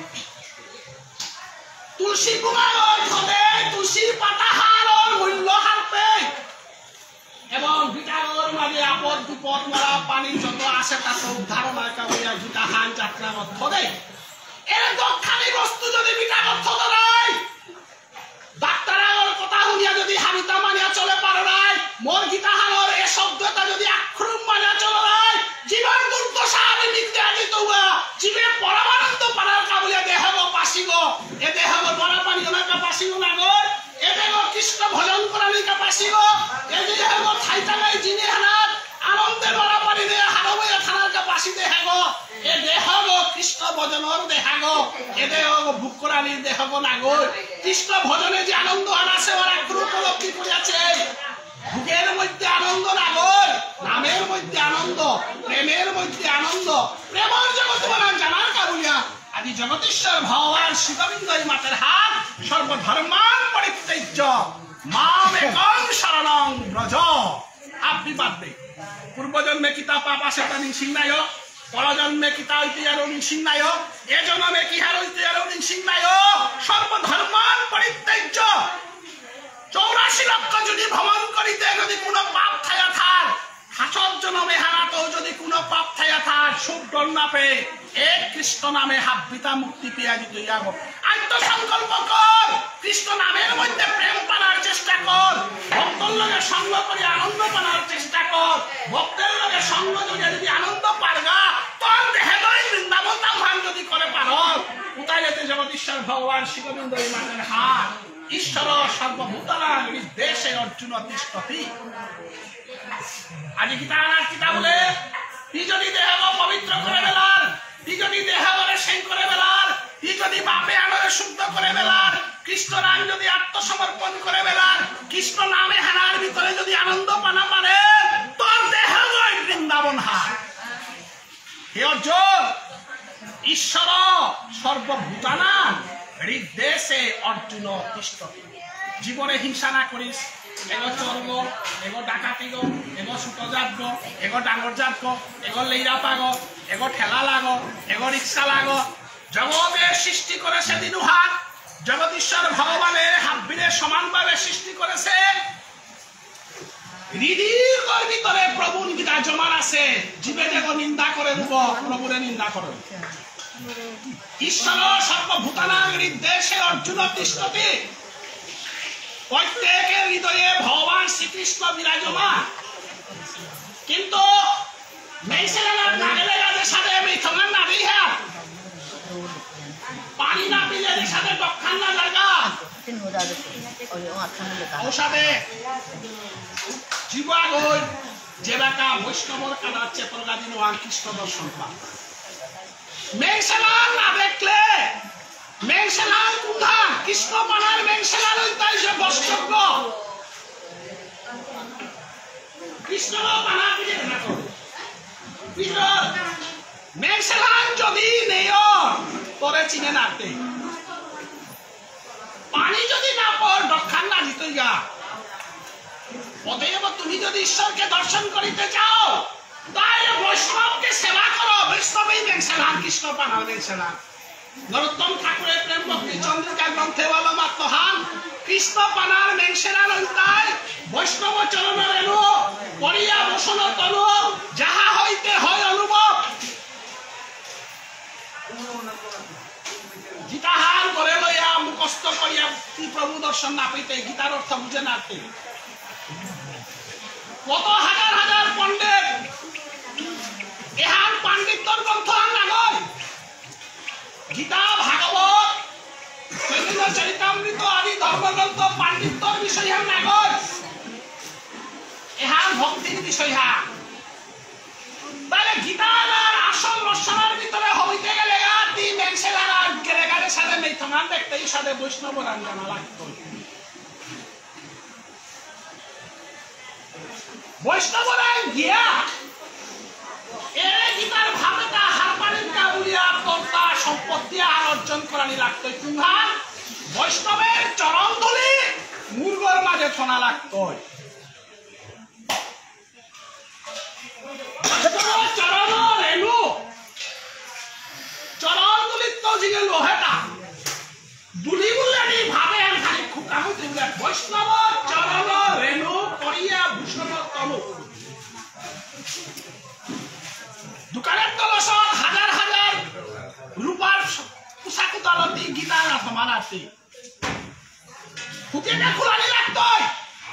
তুলসী পুঙ্গা থবে তুলসীর পাতা হার মূল্য হারতে এবং বিটাগর মাঝে আপদ বিপদ মারা পানি যত আছে তাতে উদ্ধারণ কাবুলিয়া গীতা হান যাত্রা মধ্য দেয় এর দক্ষানি বস্তু যদি বিটা মধ্য দেয় ডাক্তারের কথা শুনিয়া যদি হাবিতা মানিয়া চলে পারো নাই মোর গীতা হানোর এ শব্দটা যদি আক্রম মানিয়া চলে নাই জীবন দুর্দশা আমি নিতে আনি তোয়া জীবে পরমানন্দ পারার কাবুলিয়া দেহ পাশিব এ দেহ বড় পানি ওনাকে পাশিব না গো এ দেহ কৃষ্ণ ভজন করার পাশিব এ দেহ থাইতালাই জিনে হানাত আনন্দে বড় পানি দে হারবয়া থানার পাশি দেহ গো এ দেহ কৃষ্ণ ভজনের দেহ গো এ দেহ ভোগ করার দেহ না গো কৃষ্ণ ভজনে যে আনন্দ আনাছে ওরা কোনো উপলব্ধি করিয়াছে ভোগের মধ্যে আনন্দ না গো নামের মধ্যে আনন্দ প্রেমের মধ্যে আনন্দ প্রেমের জগৎ বানান জানার কাবুলিয়া আদি জগদীশ্বর ভগবান শিববিন্দই মাতার হাত সর্বধর্মান পরিত্যাজ্য মাম একং শরণং ব্রজ আপনি বাদবে পূর্বজন্মে কিতা পাপ আছে তা নিঃসিংনায় পরজন্মে কিতা হইতে আর নিঃসিংনায় এ জন্মে কি হার হইতে আর নিঃসিংনায় সর্বধর্মান পরিত্যাজ্য চৌরাশি লক্ষ যদি ভ্রমণ করিতে যদি কোনো পাপ থাকা থার হাসর জন্মে হারাতেও যদি কোনো পাপ থাকা থার সুখ ডর না পেয়ে এক কৃষ্ণ নামে হাব্বিতা মুক্তি পেয়া দিত ইয়াব আত্মসংকল্প কর কৃষ্ণ নামের মধ্যে প্রেম পানার চেষ্টা কর ভক্তর লগে সঙ্গ করে আনন্দ পানার চেষ্টা কর ভক্তের লগে সঙ্গ যদি যদি আনন্দ পারগা তোর দেহে দই বৃন্দাবন ধাম যদি করে পার উতাই যেতে জগদীশ্বর ভগবান শিববিন্দ মানের হাত ঈশ্বর সর্বভূতানাং দেশে অর্জুন তিষ্ঠতি আজি গীতা আনার কিতা বলে তুই যদি দেহ পবিত্র করে বেলার তুই যদি দেহ বলে সেন করে বেলার তুই যদি বাপে আনরে শুদ্ধ করে বেলার কৃষ্ণ নাম যদি আত্মসমর্পণ করে বেলার কৃষ্ণ নামে হানার ভিতরে যদি আনন্দ পানা পারে তোর দেহ জয় বৃন্দাবন হার হে অর্জুন ঈশ্বর সর্বভূতানাং হৃদেশে অর্জুন তিষ্ঠতি জীবনে হিংসা না করিস এগো চর্গ এগো ডাকাতি গো এগো সুতজাত গো এগো ডাঙর জাত গো এগো লেইরা পাগ এগো ঠেলা লাগ এগো রিক্সা লাগ জগতে সৃষ্টি করেছে দিনুহাত জগদীশ্বর ভগবানের হাব্বিরে সমানভাবে সৃষ্টি করেছে হৃদয়ের ভিতরে প্রভুর বিরাজমান আছে জীবে দেখো নিন্দা করে দেব প্রভুরে নিন্দা করে ঈশ্বর সর্বভূতানাং হৃদেশে অর্জুন তিষ্ঠতি প্রত্যেকের হৃদয়ে ভগবান শ্রীকৃষ্ণ বিরাজমান কিন্তু পানি না পিলে সাথে দক্ষান না জায়গা ঔষধে জীবা গই যে বাকা বৈষ্ণবর কাদাচ্ছে প্রগাদিন ওয়ান কৃষ্ণ দর্শন পান মেঘসালাল না দেখলে মেঘসালাল কুন্ধা কৃষ্ণ পানার মেঘসালাল হইতাই সে বৈষ্ণব কৃষ্ণ পানা পিলে না করে মেঘসালাল যদি নেয় তোরে চিনে নাতে পানি যদি না পড় দক্ষান না দিতে যা অতএব তুমি যদি ঈশ্বরকে দর্শন করিতে চাও তাহলে বৈষ্ণবকে সেবা করো বৈষ্ণবই মেঘসালাল কৃষ্ণ পানা মেঘসালাল নরোত্তম ঠাকুরের প্রেম ভক্তি চন্দ্রিকা গ্রন্থে বলো মাত্রহান কৃষ্ণ পানার মেঘসালাল হইতাই বৈষ্ণব চরণ রেণু করিয়া বসন তনু যাহা হইতে হয় অনুভব গীতাহার করে লইয়া মুখস্থ করিয়া কি প্রভু দর্শন না পেতে গীতার অর্থ বুঝে না কত হাজার হাজার পণ্ডিত এহার পাণ্ডিত্যর গ্রন্থ নাগর গীতা ভাগবত চৈতন্য চরিতামৃত আদি ধর্মগ্রন্থ পাণ্ডিত্যর বিষয় নাগর এহার ভক্তির বিষয় তাহলে গীতার আসল রচনার ভিতরে হইতে গেলে তিন মেঘসালাল আর গেলেগারের সাথে মেথমান দেখতেই সাথে বৈষ্ণব রাঞ্জনা লাগতো বৈষ্ণব রায় গিয়া এর গীতার ভাবটা হারপানির কাবুলিয়া কর্তা সম্পত্তি আর অর্জন করানি লাগতো কুম্ভা বৈষ্ণবের চরণ ধুলি মূর্গর মাঝে ঠোনা লাগতো চরণ রেণু চরণ দুলিত জিগে লোহেটা দুলি বুলানি ভাবে আর খালি খুকামুতি বুলা বৈষ্ণব চরণ রেণু করিয়া ভূষণ তনু দোকানের তলসন হাজার হাজার রূপার পোশাক উতালতি গীতার সমানার্থী ফুটিয়ে খোলানি লাগতই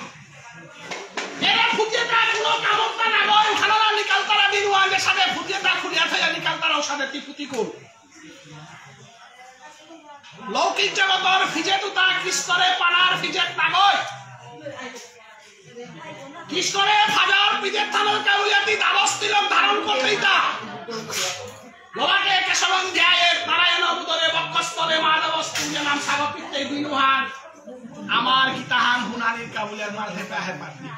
এরা ফুটিয়ে কোনো কামতা নাগয় উঠানোর নিকাল তারা দিন ওয়াঙ্গের সাথে ফুটিয়ে খুলিয়া থাকা নিকাল তারাও সাথে টিপুটি কর লৌকিক জগতর ফিজে তুতা কৃষ্ণরে পানার ফিজেত নাগয় কৃষ্ণরে ফাজার ফিজেত থানোর কাউলিয়াতি দ্বাদশ তিলক ধারণ করতেইতা লোলাকে কেশবং ধ্যায়ে নারায়ণ বুদরে বক্ষস্থলে মাধব স্তুল্য নাম সাগপিত্তে বিনুহান আমার গীতাহান হুনানির কাবুলিয়ার মাঝে পাহে পাতি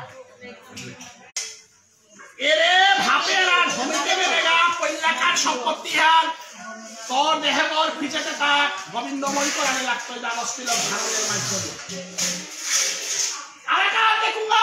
এরে ভাপেরা ধমিতে বেরেগা পৈলাকার সম্পত্তি হান তোর দেহের ফিচেতে থাক গোবিন্দময়ী করানে লাগতো দ্বাদশ তিলক ধারণের মাধ্যমে আরেকা দেখুঙ্গা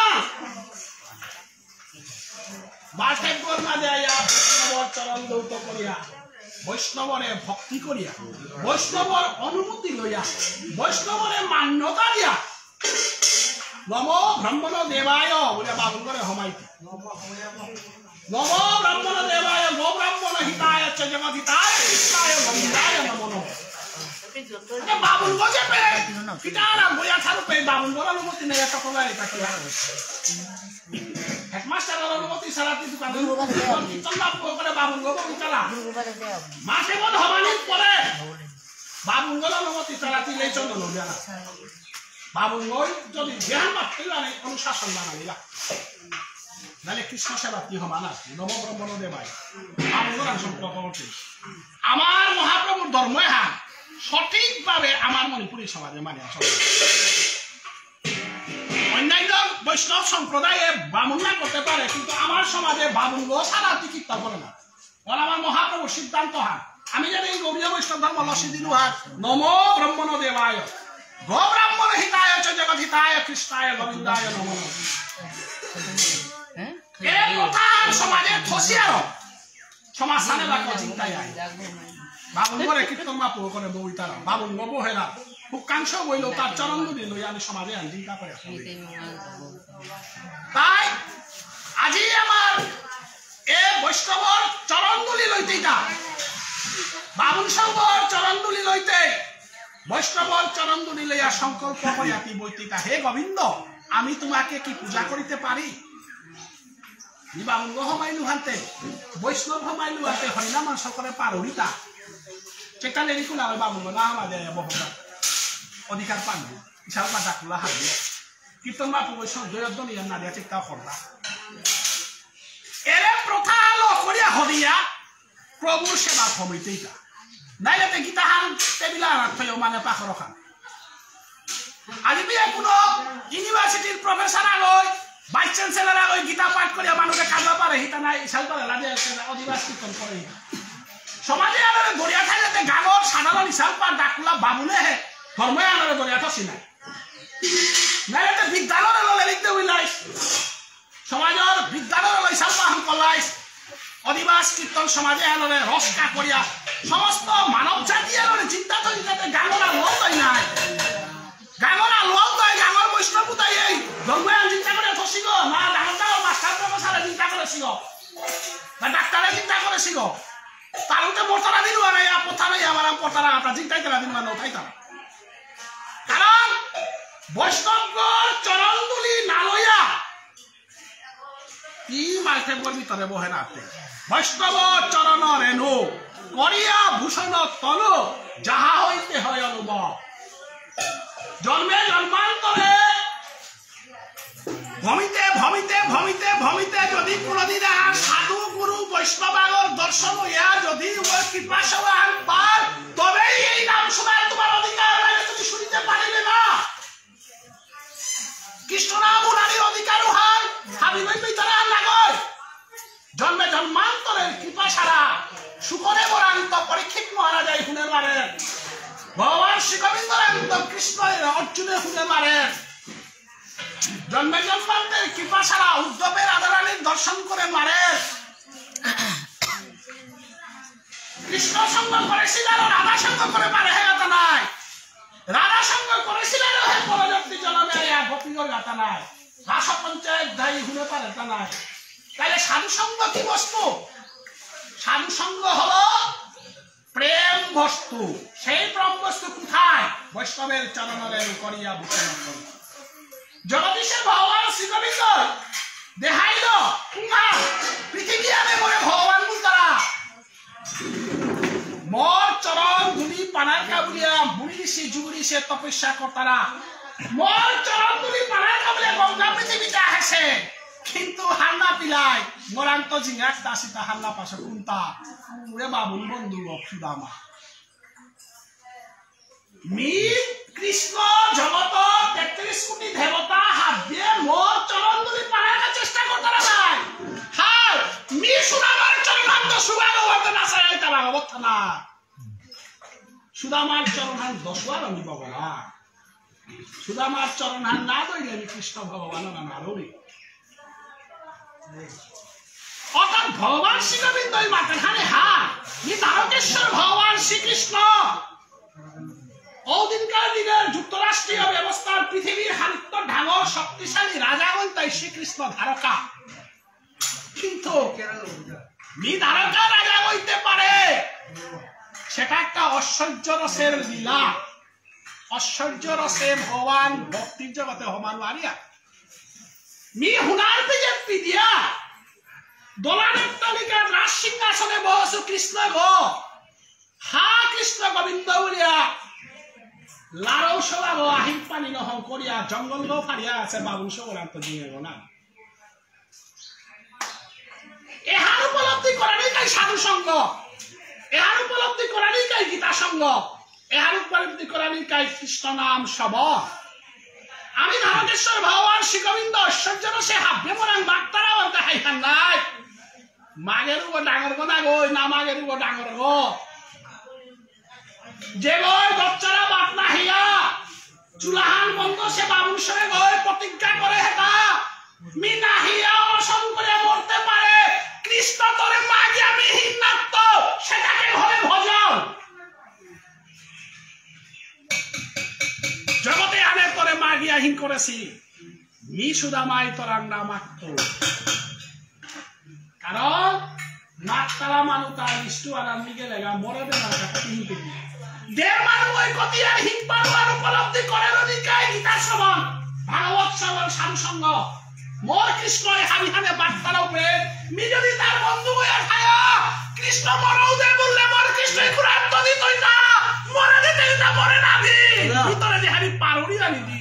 বাসের মাঝে আইয়া বৈষ্ণবর চরণ দৌত করিয়া বৈষ্ণবরে ভক্তি করিয়া বৈষ্ণবর অনুমতি লইয়া বৈষ্ণবরে মান্যতা দিয়া নম ব্রহ্মণ দেবায় বলে বাবুল করে হমাইতে নম ব্রহ্মণ দেবায় গো ব্রাহ্মণ হিতায় চ জগৎ হিতায় কৃষ্ণায় গোবিন্দায় নমঃ নমঃ বাবুল গজে পে কিটারা বইয়া ছাড়ু পে বাবুল গর অনুমতি নেই এত কলাই তাকে হেডমাস্টার অনুমতি সারাতি দোকান চন্দ্রা করে বাবুল গো উচালা মাসে বল হমানির পরে বাবুল গর অনুমতি সারাতি লেই চন্দ্র নবিয়ানা বাবুল গই যদি জ্ঞান মাত্র জানে অনুশাসন বানালিলা নালে কৃষ্ণ সেবা কি হমানা নম ব্রহ্মণ দেবায় বাবুল গর সম্পর্ক করতে আমার মহাপ্রভুর ধর্মই হান সঠিকভাবে আমার মণিপুরী সমাজে মানে আসলে অন্যান্য বৈষ্ণব সম্প্রদায়ে বামুন্না করতে পারে কিন্তু আমার সমাজে বামুন সারা চিকিৎসা করে না বলে আমার মহাপ্রভুর সিদ্ধান্ত হান আমি যদি এই গৌরীয় বৈষ্ণব ধর্ম লসি দিলু হাত নম ব্রহ্মণ দেবায় গো ব্রাহ্মণ হিতায় চ জগৎ হিতায় কৃষ্ণায় গোবিন্দায় নমঃ এই কথা সমাজে থসিয়ার সমাজ সানে লাগা চিন্তায় আই বাবুল করে কীর্তন মাপ করে বই তারা বাবুল নবহেলা হুকাংশ বইল তার চরণ দুলি লই আমি সমাজে আন চিন্তা করে তাই আজি আমার এ বৈষ্ণবর চরণ দুলি লইতেইতা বাবুল সংঘর চরণ দুলি লইতে বৈষ্ণবর চরণ দুলি লইয়া সংকল্প করিয়াতি বইতেইতা হে গোবিন্দ আমি তোমাকে কি পূজা করিতে পারি বাবুল হমাইলু হাতে বৈষ্ণব হমাইলু হাতে হরিনাম সকলে পারহিতা চেকালে নিকুলা বাবুল না আমাদের বহুদা অধিকার পানবো বিশাল পাতা খোলা হারবে কীর্তন বা বৈষ্ণব জয়ধ্বনি না দিয়া চিন্তা করবা এরে প্রথা আলো করিয়া হদিয়া প্রভুর সেবা কমিতেইতা নাইলে গীতা হান টেবিলা রাখতে মানে পাখর খান আজি বিয়ে কোনো ইউনিভার্সিটির প্রফেসর আগৈ ভাইস চ্যান্সেলর আগৈ গীতা পাঠ করিয়া মানুষে খাওয়া পারে হিতা নাই ইশাল পারে লাগে অধিবাস কীর্তন করে সমাজে আনারে গড়িয়া খাইলে গাগর সাধারণ ইশাল পাঠ ডাকুলা বাবুলে হে ধর্মই আনারে গড়িয়া থসি নাই নাইলে বিদ্যালয়ের ললে লিখতে হইলাইস সমাজের বিদ্যালয়ের ইশাল পাঠ করলাইস অধিবাস কীর্তন সমাজে আনারে রসকা করিয়া সমস্ত মানব জাতি আনারে চিন্তা তো যাতে গাগরা লই নাই গাগরা লই নাই গাগর বৈষ্ণব তাই এই ধর্মই আন চিন্তা করে থসি গো না ডাক্তার মাস্টার প্রফেসরে চিন্তা করে সিগো না ডাক্তারে চিন্তা করে সিগো তারুতে মোটরা দিল না ইয়া পথা নাই আমার পথরা আটা চিন্তাই করা দিন না উঠাই তারা কারণ বৈষ্ণবগর চরণ দুলি না লইয়া কি মাইতে ভিতরে বহে না বৈষ্ণব চরণ রেণু করিয়া ভূষণ তল যাহা হইতে হয় অনুভব জন্মে জন্মান্তরে ভমিতে ভমিতে ভমিতে ভমিতে যদি কোনদিন সাধু গুরু বৈষ্ণবাগর দর্শন হইয়া যদি কৃপা সেবা পার তবেই এই নাম শোনার তোমার অধিকার তুমি শুনিতে পারিবে না কৃষ্ণ নাম উনারির অধিকার হয় হাবিবই ভিতরে আর লাগয় জন্মে জন্মান্তরের কৃপা সারা সুখরে বরান্ত পরীক্ষিত মহারাজাই শুনে মারেন ভগবান শ্রী গোবিন্দ কৃষ্ণের অর্জুনে শুনে মারেন জন্মে জন্মান্তের কৃপা সারা উদ্ধবের রাধারানীর দর্শন করে মারে কৃষ্ণ সঙ্গ করেছিল রাধা সঙ্গ করে মারে হে গাতা নাই রাধা সঙ্গ করেছিল হে পরবর্তী জন্মে গোপীর গাতা নাই রাস পঞ্চায়েত দায়ী শুনে পারে তা নাই তাহলে সাধু সঙ্গ কি বস্তু? সাধু সঙ্গ হলো প্রেম বস্তু। সেই প্রেম বস্তু কোথায়? বৈষ্ণবের চরণের করিয়া ভূষণ করি। জগদীশের ভগবান শ্রীগোবিন্দ দেখাইল পৃথিবী আমি মনে ভগবান তারা মোর চরণ ধুলি পানার কাবুলিয়া বুড়িসি জুড়িসে তপস্যা করতারা মোর চরণ ধুলি পানার কাবুলিয়া গঙ্গা পৃথিবীতে আসে, কিন্তু হান্না পিলাই মোরান্ত জিঙ্গাক দাসিতা হান্না পাশে কুন্তা পুরে বাবুল বন্ধু সুদামা মি কৃষ্ণ জগত তেত্রিশ কোটি দেবতা হাত দিয়ে মোর চরণ ধুলি পানার চেষ্টা করতারা নাই। হ্যাঁ মি সুদামার চরণান্ত সুগাগ বলতে না চাই তারা অবস্থা না। সুদামার চরণান দশবার আমি ভগবান, সুদামার চরণান না দইলে আমি কৃষ্ণ ভগবান নারী। অর্থাৎ ভগবান শ্রীগোবিন্দই মাথাখানে হাত তারকেশ্বর ভগবান শ্রীকৃষ্ণ অদিনকার দিনের যুক্তরাষ্ট্রীয় ব্যবস্থার পৃথিবীর হানিত্য ঢাঙর শক্তিশালী রাজা বলতাই শ্রীকৃষ্ণ ধারকা, কিন্তু মি ধারকা রাজা হইতে পারে সেটা একটা ঐশ্বর্য রসের লীলা। ঐশ্বর্য রসে ভগবান ভক্তির জগতে হমান মারিয়া মি হুনার বিজেপি দিয়া দোলানের তালিকার রাজ সিংহাসনে বসু কৃষ্ণ গো হা কৃষ্ণ গোবিন্দ বলিয়া লারৌ সলাব আহিম পানি নহং করিয়া জঙ্গল গো ফারিয়া আছে বাবুল সবরান্ত দিয়ে গো না। এহার উপলব্ধি করারই কাই সাধু সঙ্গ, এহার উপলব্ধি করারই কাই গীতা সঙ্গ, এহার উপলব্ধি করারই কাই কৃষ্ণ নাম সব। আমি ধারকেশ্বর ভগবান শ্রীগোবিন্দ ঐশ্বর্য সে হাব্যে মরাং বার্তারা বলতে হাইখান নাই মাগের গো ডাঙর গো না গই না মাগের গো ডাঙর গো যে গই বাচ্চারা বাপ না হিয়া চুলাহান বন্ধ সে বাবুর সঙ্গে গই প্রতিজ্ঞা করে হেতা মি না হিয়া অনশন করে মরতে পারে কৃষ্ণ তোরে মাগে আমি হিন্নাত্ম সেটাকে ঘরে ভজন জগতে আনে তোরে মাগিয়া হিন করেছি মি সুদামাই তোরার নাম আত্ম। কারণ নাট্টালা মানু তার ইষ্টু আর আমি গেলে মরে দেওয়ার কথা হিনতে দিয়ে দেড় মানু ওই গতি আর হিন পারবার উপলব্ধি করে অধিকায় গীতার সমান ভাগবত সমান সাংসঙ্গ মোর কৃষ্ণ হানি হানে বার্তার উপরে মি যদি তার বন্ধু হয়ে খায়া কৃষ্ণ মরও দে বললে মোর কৃষ্ণ কুরান তো দিতই না মরে দিতেই না মরে না দি ভিতরে যে হানি পারুনি জানি দি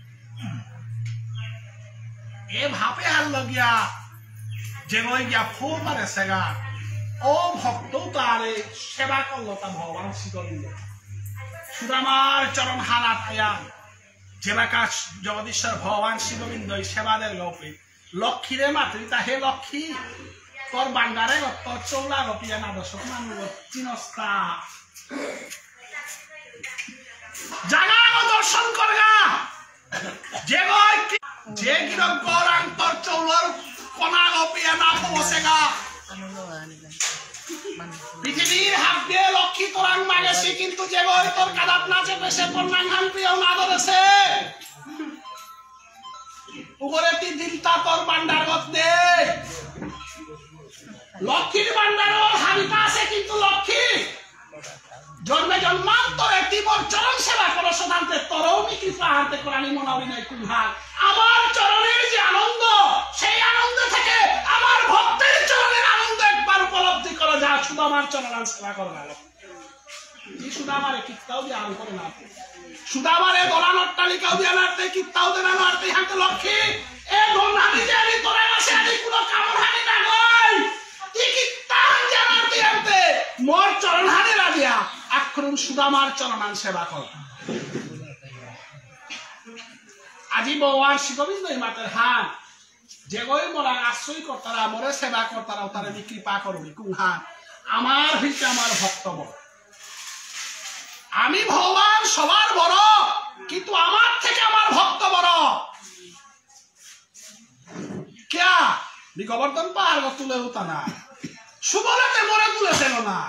এ ভাবে হাল লগিয়া যে গই গিয়া ফো পারে সেগা ও ভক্ত তারে সেবা করলো তা ভগবান শ্রীগোবিন্দ সুদামার চরণ হানাত আয়া যেবাকা জগদীশ্বর ভগবান শ্রীগোবিন্দ সেবাদের লোপে লক্ষ্মীরে মাতৃতা হে লক্ষ্মী তোর বান্ডারে তোর চৌলা গপিয়া না দশক মানুষ চিনস্তা জাগা দর্শন করগা যে গই যে গিরম গৌরাং তোর চৌলার কোনা গপিয়া না বসেগা পৃথিবীর হাত দিয়ে লক্ষ্মী তোরাং মাগেছি কিন্তু যে গই তোর কাদাত নাচে পেশে তোর নাঙ্গান প্রিয় না ধরেছে উপরে তিন দিনটা তোর বান্ডার গত দে লক্ষ্মীর বান্ডারও হাবিতা আছে কিন্তু লক্ষ্মী জন্মে জন্মান্তরে তিবর চরণ সেবা করো সদান্তে তরও মি কৃপা হাতে কোরআনি মনাবি নাই কুলহার আমার চরণের যে আনন্দ সেই আনন্দ থেকে আমার ভক্তের চরণের আনন্দ একবার উপলব্ধি করা যায় সুদামার চরণান সেবা করো না এই সুদামারে কিত্তাও দিয়ে আন করে না সুদামারে দলান অট্টালিকাও দিয়ে আনাতে কিত্তাও দিয়ে না আনতে হাতে লক্ষ্মী এ গন্ধানি যে আমি তোরা মাসে আমি কোনো কামড় হানি না গই তুই কিত্তা হানি আনতে আনতে মোর চরণ হানি রাজিয়া আক্ষরুন সুদামার চরণান সেবা কর আজি ভগবান শ্রীগোবিন্দই মাতের হান যে গই মোরা আশ্রয় কর্তারা মোরে সেবা কর্তারা তারা আমি কৃপা করবি কুহান আমার হইতে আমার ভক্ত বড় আমি ভগবান সবার বড় কিন্তু আমার থেকে আমার ভক্ত বড় ক্যা গোবর্ধন পাহাড় তুলে হতা না সুবলতে মোরে তুলেছিল না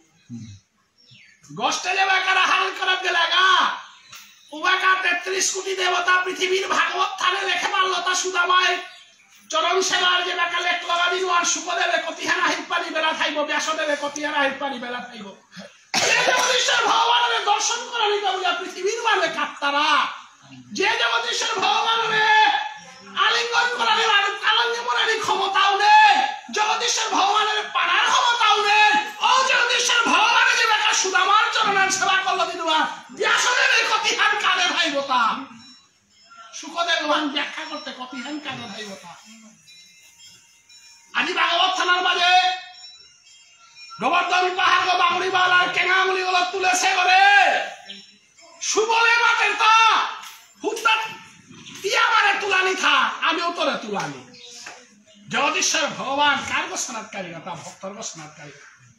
গোষ্ঠে দেবাকারা হাল করা গেলাগা উবাকা তেত্রিশ কোটি দেবতা পৃথিবীর ভাগবত থানে লেখে পারল তা সুদামায় চরণ সেবার যে বেকালে একলবা দিন আর সুখদেবে কতিহানা হিত পারি বেলা থাইব ব্যাসদেবে কতিহানা হিত পারি বেলা থাইব যে জগদীশ্বর ভগবানের দর্শন করা নিতে বলিয়া পৃথিবীর মানে কাত্তারা যে জগদীশ্বর ভগবানের আলিঙ্গন করার আর কালাঙ্গমনের ক্ষমতাও নেই জগদীশ্বর ভগবানের পাড়ার ক্ষমতাও নেই ও জগদীশ্বর ভগবানের যে বেকা সুদামার চরণের সেবা করলো দিনুয়া ব্যাসদেবে কতিহান কালে ভাইব তা সুখদেব ভগবান ব্যাখ্যা করতে কতিহান কালে ভাইব তা আজি ভাগবত থানার মাঝে গোবর্ধন পাহাড় গো বামুড়ি বালার কেঙামুড়ি গুলো তুলেছে বলে সুবলে মাতের তা হুদ্দা তিয়া মানে তুলানি থা আমিও তোরে তুলানি জগদীশ্বর ভগবান কার গো সনাতকারী না তা ভক্তর গো সনাতকারী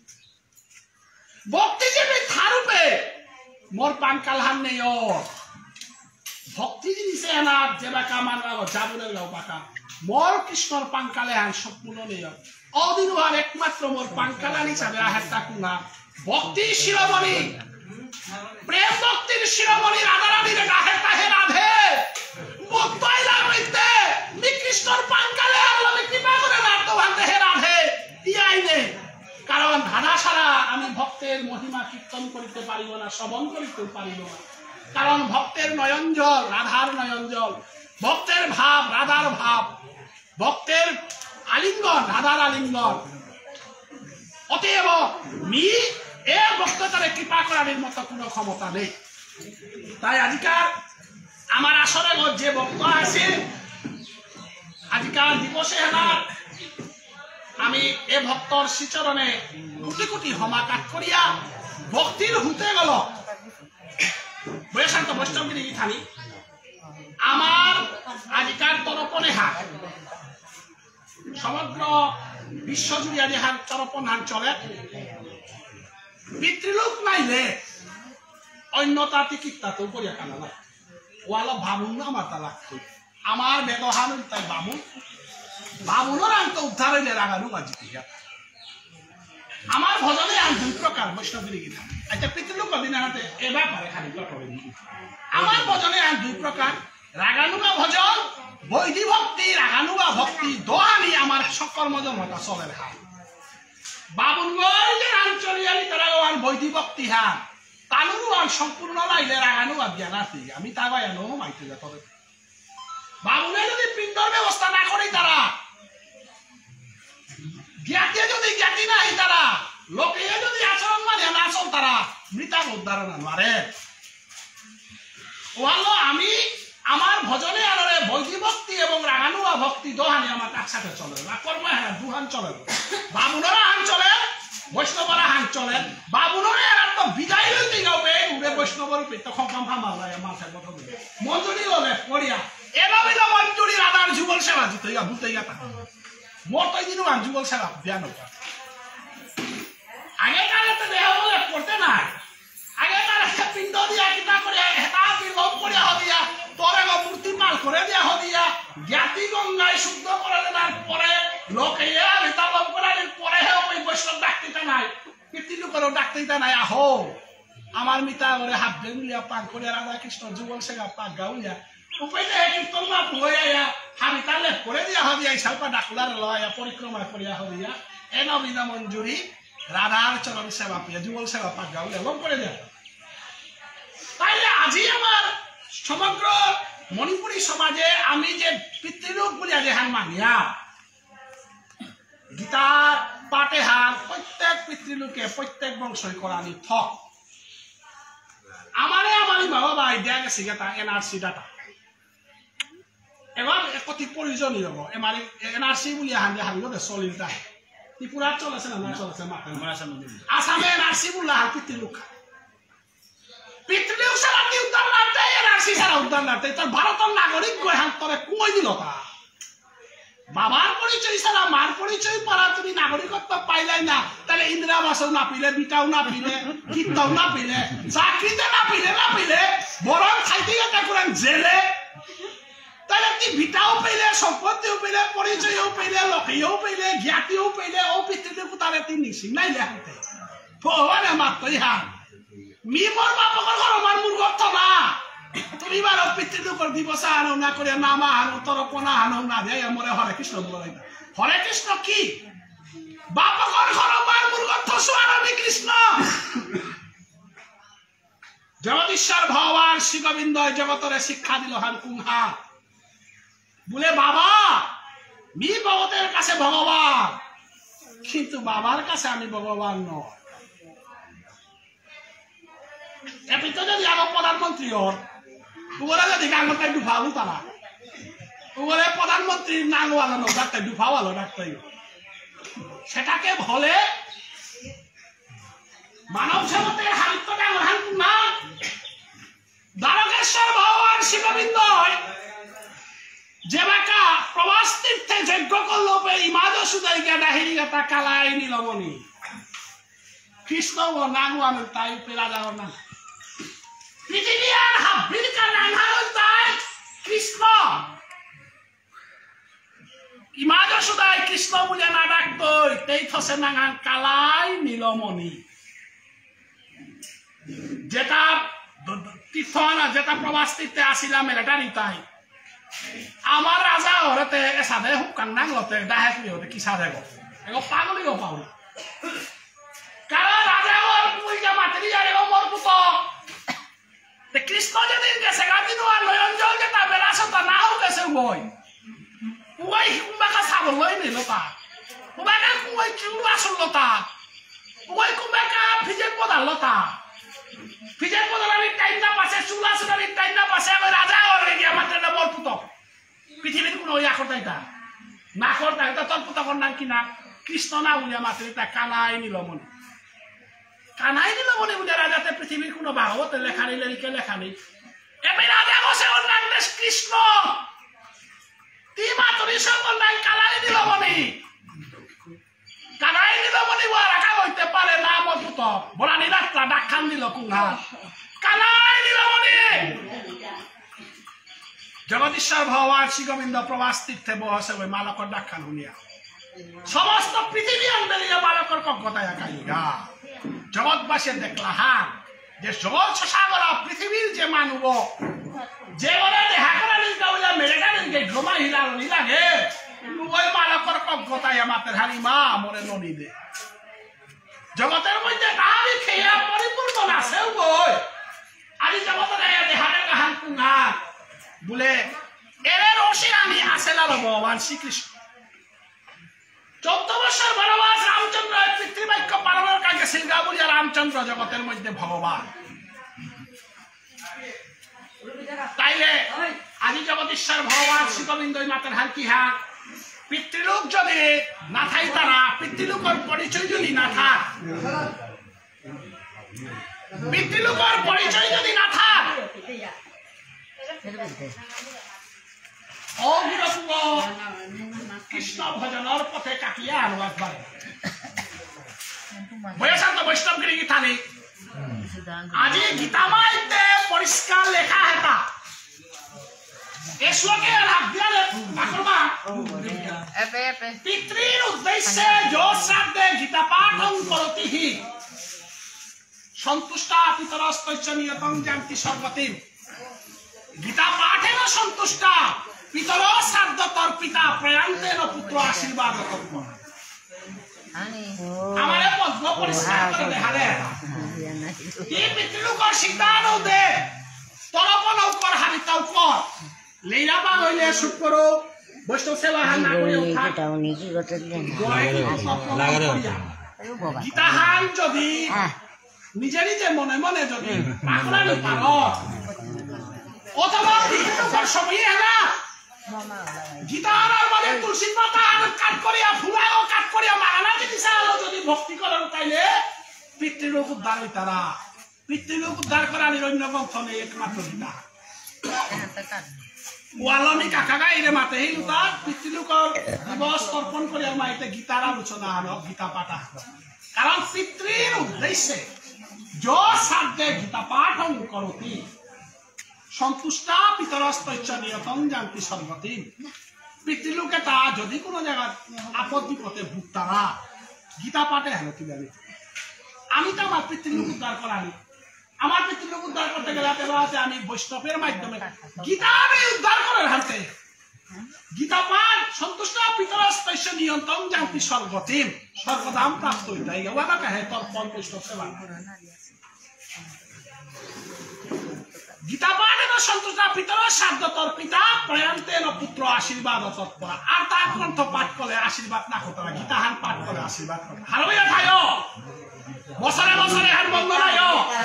ভক্তি যে থারুপে মোর পানকাল হান নেই ও ভক্তি জিনিসে না যেবা কামান লাগো জাবুনের গাও পাকা মোর কৃষ্ণর পাঙ্কালে আন সম্পূর্ণ নেই অদিন আর একমাত্র মোর পাঙ্কালান হিসাবে আহার থাকুন না ভক্তি শিরোমণি প্রেম ভক্তির শিরোমণি রাধারানীর গাহে তাহে রাধে ভক্তাইলা হইতে মি কৃষ্ণর পাঙ্কালে আল্লাহ কৃপা করে নাট্যবান দেহে রাধে ইয়াই নেই কারণ ধারা ছাড়া আমি ভক্তের মহিমা কীর্তন করিতে পারিব না শ্রবণ করিতে পারিব না কারণ ভক্তের নয়নজল রাধার নয়নজল ভক্তের ভাব রাধার ভাব ভক্তের আলিঙ্গন রাধার আলিঙ্গন অতএব মি এ ভক্ততারে কৃপা করার মতো কোনো ক্ষমতা নেই তাই আজকাল আমার আসরে যে ভক্ত আছে আজকাল দিবসে আমার আমি এ ভক্তর শ্রীচরণে কোটি কোটি হমাকাট করিয়া ভক্তির হুতে গেল বৈশান্ত বৈষ্ণবগিরি থানি আমার আজকাল তরপনে হাত সমগ্র বিশ্বজুড়িয়া যে হাত তরপন হাত চলে পিতৃলোক নাইলে অন্যতা টিকিটটাতেও করিয়া কানা না ওয়ালা বামুন না আমার তা লাগতো আমার ব্যবহার তাই বামুন বামুনের আন্ত উদ্ধার হইলে রাগালু মাঝি আমার ভজনে আন দুই প্রকার বৈষ্ণবগিরি গীতা আচ্ছা পিতৃলোক দিন হাতে এবার পারে খালি আমার ভজনে আন দুই প্রকার রাগানুগা ভজন বৈধি ভক্তি রাগানুগা ভক্তি দোহানি আমার সকর্মজন হতা চলে হাত বাবুনগর যে আঞ্চলিয়ালি তারা আর বৈধি ভক্তি হান তানুরু আর সম্পূর্ণ লাইলে রাগানুগা জ্ঞানার্থী আমি তা ভাই আনো মাইতে যা তবে বাবুনে যদি পিণ্ডর ব্যবস্থা না করি তারা জ্ঞাতে যদি জ্ঞাতি নাই তারা লোকে যদি আচরণ মানে না চল তারা মৃতার উদ্ধারণ আনবারে ওয়ালো আমি আমার ভজনে আনরে বৈধি ভক্তি এবং রাগানুগা ভক্তি দোহানি আমার একসাথে চলে না কর্ম হ্যাঁ দুহান চলে বাবুনরা হান চলে বৈষ্ণবরা হান চলে বাবুনরে আর তো বিদায় লইতে যাবে উড়ে বৈষ্ণবর রূপে তখন কামফা মারলায় মাথায় কথা বলে মঞ্জুরি হলে পড়িয়া এভাবে না মঞ্জুরি রাধার যুগল সেবা জিতে গা ভুতে গা মোর তো দিনও আন যুগল সেবা জ্ঞান আগে কালে তো দেহ বলে করতে নাই আগে কালে পিণ্ড দিয়া কিনা করে হেতা বির্ভব করিয়া হদিয়া তোরে মূর্তি মাল করে দিয়া হদিয়া জ্ঞাতি গঙ্গায় শুদ্ধ করে দেওয়ার পরে লোকে রিতাবব করার পরে ওই বৈষ্ণব ডাকতে নাই পিতৃলোকেরও ডাকতে নাই আহো আমার মিতা করে হাত বেগুলিয়া পাক করে রাধা কৃষ্ণ যুগল সেগা পাক গাউলিয়া উপাইতে কীর্তন মা হইয়া হাবি তালে করে দিয়া হদিয়া সালপা ডাকুলার লয়া পরিক্রমা করিয়া হদিয়া এ নবীনা মঞ্জুরি রাধার চরণ সেবা পেয়ে যুগল সেবা পাক গাউলিয়া লম করে দেয়া তাইলে আজি আমার সমগ্র মণিপুরী সমাজে আমি যে পিতৃলোক বলিয়া যে হান মানিয়া গীতার পাঠে হান প্রত্যেক পিতৃলোকে প্রত্যেক বংশই করানি থক আমারে আমারই বাবা ভাই দেয়া গেছে গেতা এনআরসি ডাটা এবার একটি প্রয়োজনীয় এমারি এনআরসি বলিয়া হান যে হারিও চলিল তাই ত্রিপুরা চলেছে না না চলেছে মাথা আসামে এনআরসি বললা হান পিতৃলোক পিতৃলোক সারা কি উদ্ধার লাগতে এনআরসি সারা উদ্ধার লাগতে তোর ভারতের নাগরিক গয় হান তোরে কই দিল তা বাবার পরিচয় ছাড়া মার পরিচয় পারা তুমি নাগরিকত্ব পাইলাই না তাহলে ইন্দিরা আবাসও না পিলে বিটাও না পিলে কীর্তাও না পিলে চাকরিতে না পিলে না পিলে বরং খাইতে গেতে করেন জেলে তাহলে কি বিটাও পেলে সম্পত্তিও পেলে পরিচয়ও পেলে লোকেও পেলে জ্ঞাতিও পেলে ও পিতৃলোক তারে তিনি নাই লেখাতে ভগবানে মাত্র ইহা মি মোর বাপকর ঘর আমার মূর্খত্ব না তুমি বারো পিতৃলোকর দিবস আনো না করে নামা আনো তরপনা আনো না দেয় মরে হরে কৃষ্ণ বলে হরে কৃষ্ণ কি বাপকর ঘরবার মুরগর্থ স্বামী কৃষ্ণ জগদীশ্বর ভগবান শ্রী গোবিন্দ জগতরে শিক্ষা দিল হান কুংহা বলে বাবা মি ভগতের কাছে ভগবান কিন্তু বাবার কাছে আমি ভগবান নয় এমনি তো যদি আমার প্রধানমন্ত্রী হন ওরা যদি গাঙ্গটাই ডুফাবো তারা ওরা প্রধানমন্ত্রীর নাঙ্গওয়ালানো ডাক্তার ডুফাওয়ালো ডাক্তার সেটাকে বলে মানব জগতের হারিত্বটা না দ্বারকেশ্বর ভগবান শিববিন্দ যে বাঁকা প্রবাস তীর্থে যজ্ঞ করলো ইমাদ সুদাইকে ডাহিরি গাতা কালাই নীলমণি কৃষ্ণ ও নাঙ্গওয়ানো তাই পেলা যাও না পৃথিবীর হাব্বির কানাঙ্গাল তাই কৃষ্ণ ইমাদ সুদাই কৃষ্ণ বলে না ডাকতই তেই থসে নাঙ্গান কালাই নীলমণি যেটা তীর্থ না যেটা প্রবাস তীর্থে আসিলাম এটা নিতাই আমার রাজা হরতে সাদে হুকান নাংলতে ডাহে কুই হতে কি সাদে গো এগো পাগলিও পাও না কারণ রাজা ওর পুইটা মাতরি যারে ও মোর পুত তে কৃষ্ণ যেদিন গেছে গাদিন আর নয়ন জল যেটা বেলাসতা না হো গেছে বই ওই কুম্বাকা সাবল লই নিল তা কুম্বাকা কুই কিউ আসল লতা ওই কুম্বাকা ফিজের পদার লতা ফিজের পদার টাইম না পাশে চুলা সুদারি টাইম না পাশে ওই রাজা ওর গিয়া মাত্র না মোর পুত পৃথিবীর কোনো ইয়া করতে এটা না করতে এটা তোর পুত কর নাম কি না কৃষ্ণ না উলিয়া মাত্র এটা কানাই নীলমণি কানাই নীলমণি উলিয়া রাজাতে পৃথিবীর কোনো ভাগবতে লেখা নেই লিখে লেখা নেই এমনি রাজা বসে ওর নাম দেশ কৃষ্ণ তি মাতরি সঙ্গ নাই কানাই নীলমণি কানাই নীলমণি বলা রাখা হইতে পারে না মোর পুত বলানি রাত্রা ডাক খান দিল কুঙ্গা কানাই নীলমণি জগদীশ্বর ভগবান শ্রী গোবিন্দ প্রবাস তীর্থে বসে ওই মালকর ডাক্কান শুনিয়া সমস্ত পৃথিবী আন্দোলিয়া মালকর কজ্ঞতায় একাইগা জগৎবাসী দেখলা হান যে জগৎ সাগর পৃথিবীর যে মানব যে বলে দেখা করা নিকা বলে মেরেটা নিকে ঘুমা হিলাল নি লাগে ওই মালকর কজ্ঞতায় আমাদের হারি মা মরে ননি দে জগতের মধ্যে কাহারি খেয়া পরিপূর্ণ না সেও গই আদি জগতের দেহারে কাহান কুঙ্গা বলে এর রশির আমি আসেলা ভগবান শ্রীকৃষ্ণ চৌদ্দ বছর বনবাস রামচন্দ্র পিতৃবাক্য পালনের কাজে সিলগা বলিয়া রামচন্দ্র জগতের মধ্যে ভগবান তাইলে আদি জগদীশ্বর ভগবান শ্রী গোবিন্দ মাতার হালকি হাত পিতৃলোক যদি না থাই তারা পিতৃলোকের পরিচয় যদি না থাক পিতৃলোকের পরিচয় যদি না থাক কৃষ্ণ ভজনের পথে কাটিয়া আনো একবার বৈশান্ত বৈষ্ণবগিরি গীতা নেই আজি গীতামাইতে পরিষ্কার লেখা হেতা এসোকে পিতৃর উদ্দেশ্যে যো শ্রাদ্ধে গীতা পাঠং করতি হি সন্তুষ্টা পিতরস্তৈশ্চ নিয়তং জানতি সর্বতিম গীতা পাঠেন সন্তুষ্টা পিতর শ্রাদ্ধ তর পিতা প্রয়ান্তেন পুত্র আশীর্বাদ কর্ম আমারে পদ্ম পরিষ্কার করে দেখা দে এই পিতৃলোকর সিদ্ধান্ত দে তরপন উপর হারিতা উপর লীলা বা হইলে সুখ করো বৈষ্ণব সেবা হান না করিও থাক গীতা হান যদি নিজে নিজে মনে মনে যদি পাকড়ানি পারো অথবা সময় না গীতার মানে তুলসী পাতা কাট করিয়া ফুলাও কাট করিয়া মাগানা জিনিস আলো যদি ভক্তি করেন তাইলে পিতৃলোক উদ্ধার হই তারা পিতৃলোক উদ্ধার করা নিরন্য গ্রন্থ নেই একমাত্র গীতা ওয়ালমি কাকা গাইরে মাতে এই লুতা পিতৃলোকর দিবস অর্পণ করিয়া মাইতে গীতার আলোচনা হলো গীতা পাঠা কারণ পিতৃর উদ্দেশ্যে যো শ্রাদ্ধে গীতা পাঠং করতি সন্তুষ্টা পিতরস্তৈশ্চ নিয়তং জানতি সর্বতিম পিতৃলোকে তা যদি কোনো জায়গা আপদ বিপদে ভুগ তারা গীতা পাঠে হেলো কি জানি আমি তো আমার পিতৃলোক উদ্ধার করানি আমার পিতৃলোক উদ্ধার করতে গেলে আছে আমি বৈষ্ণবের মাধ্যমে গীতা আমি উদ্ধার করার হাতে গীতা পাঠ সন্তুষ্ট পিতর স্পর্শ নিয়ন্ত্রণ জানতি স্বর্গতিম স্বর্গধাম প্রাপ্ত হইতাই ওয়াদা কাহে তোর পর বৈষ্ণব সেবা গীতা পাঠ এবং সন্তুষ্ট পিতর সাধ্য তোর পিতা প্রয়ান্তেন পুত্র আশীর্বাদ তৎপরা আর তার গ্রন্থ পাঠ করে আশীর্বাদ না করতে গীতা হান পাঠ করে আশীর্বাদ করে হারবিয়া খায় বছরে বছরে হান বন্ধ নাই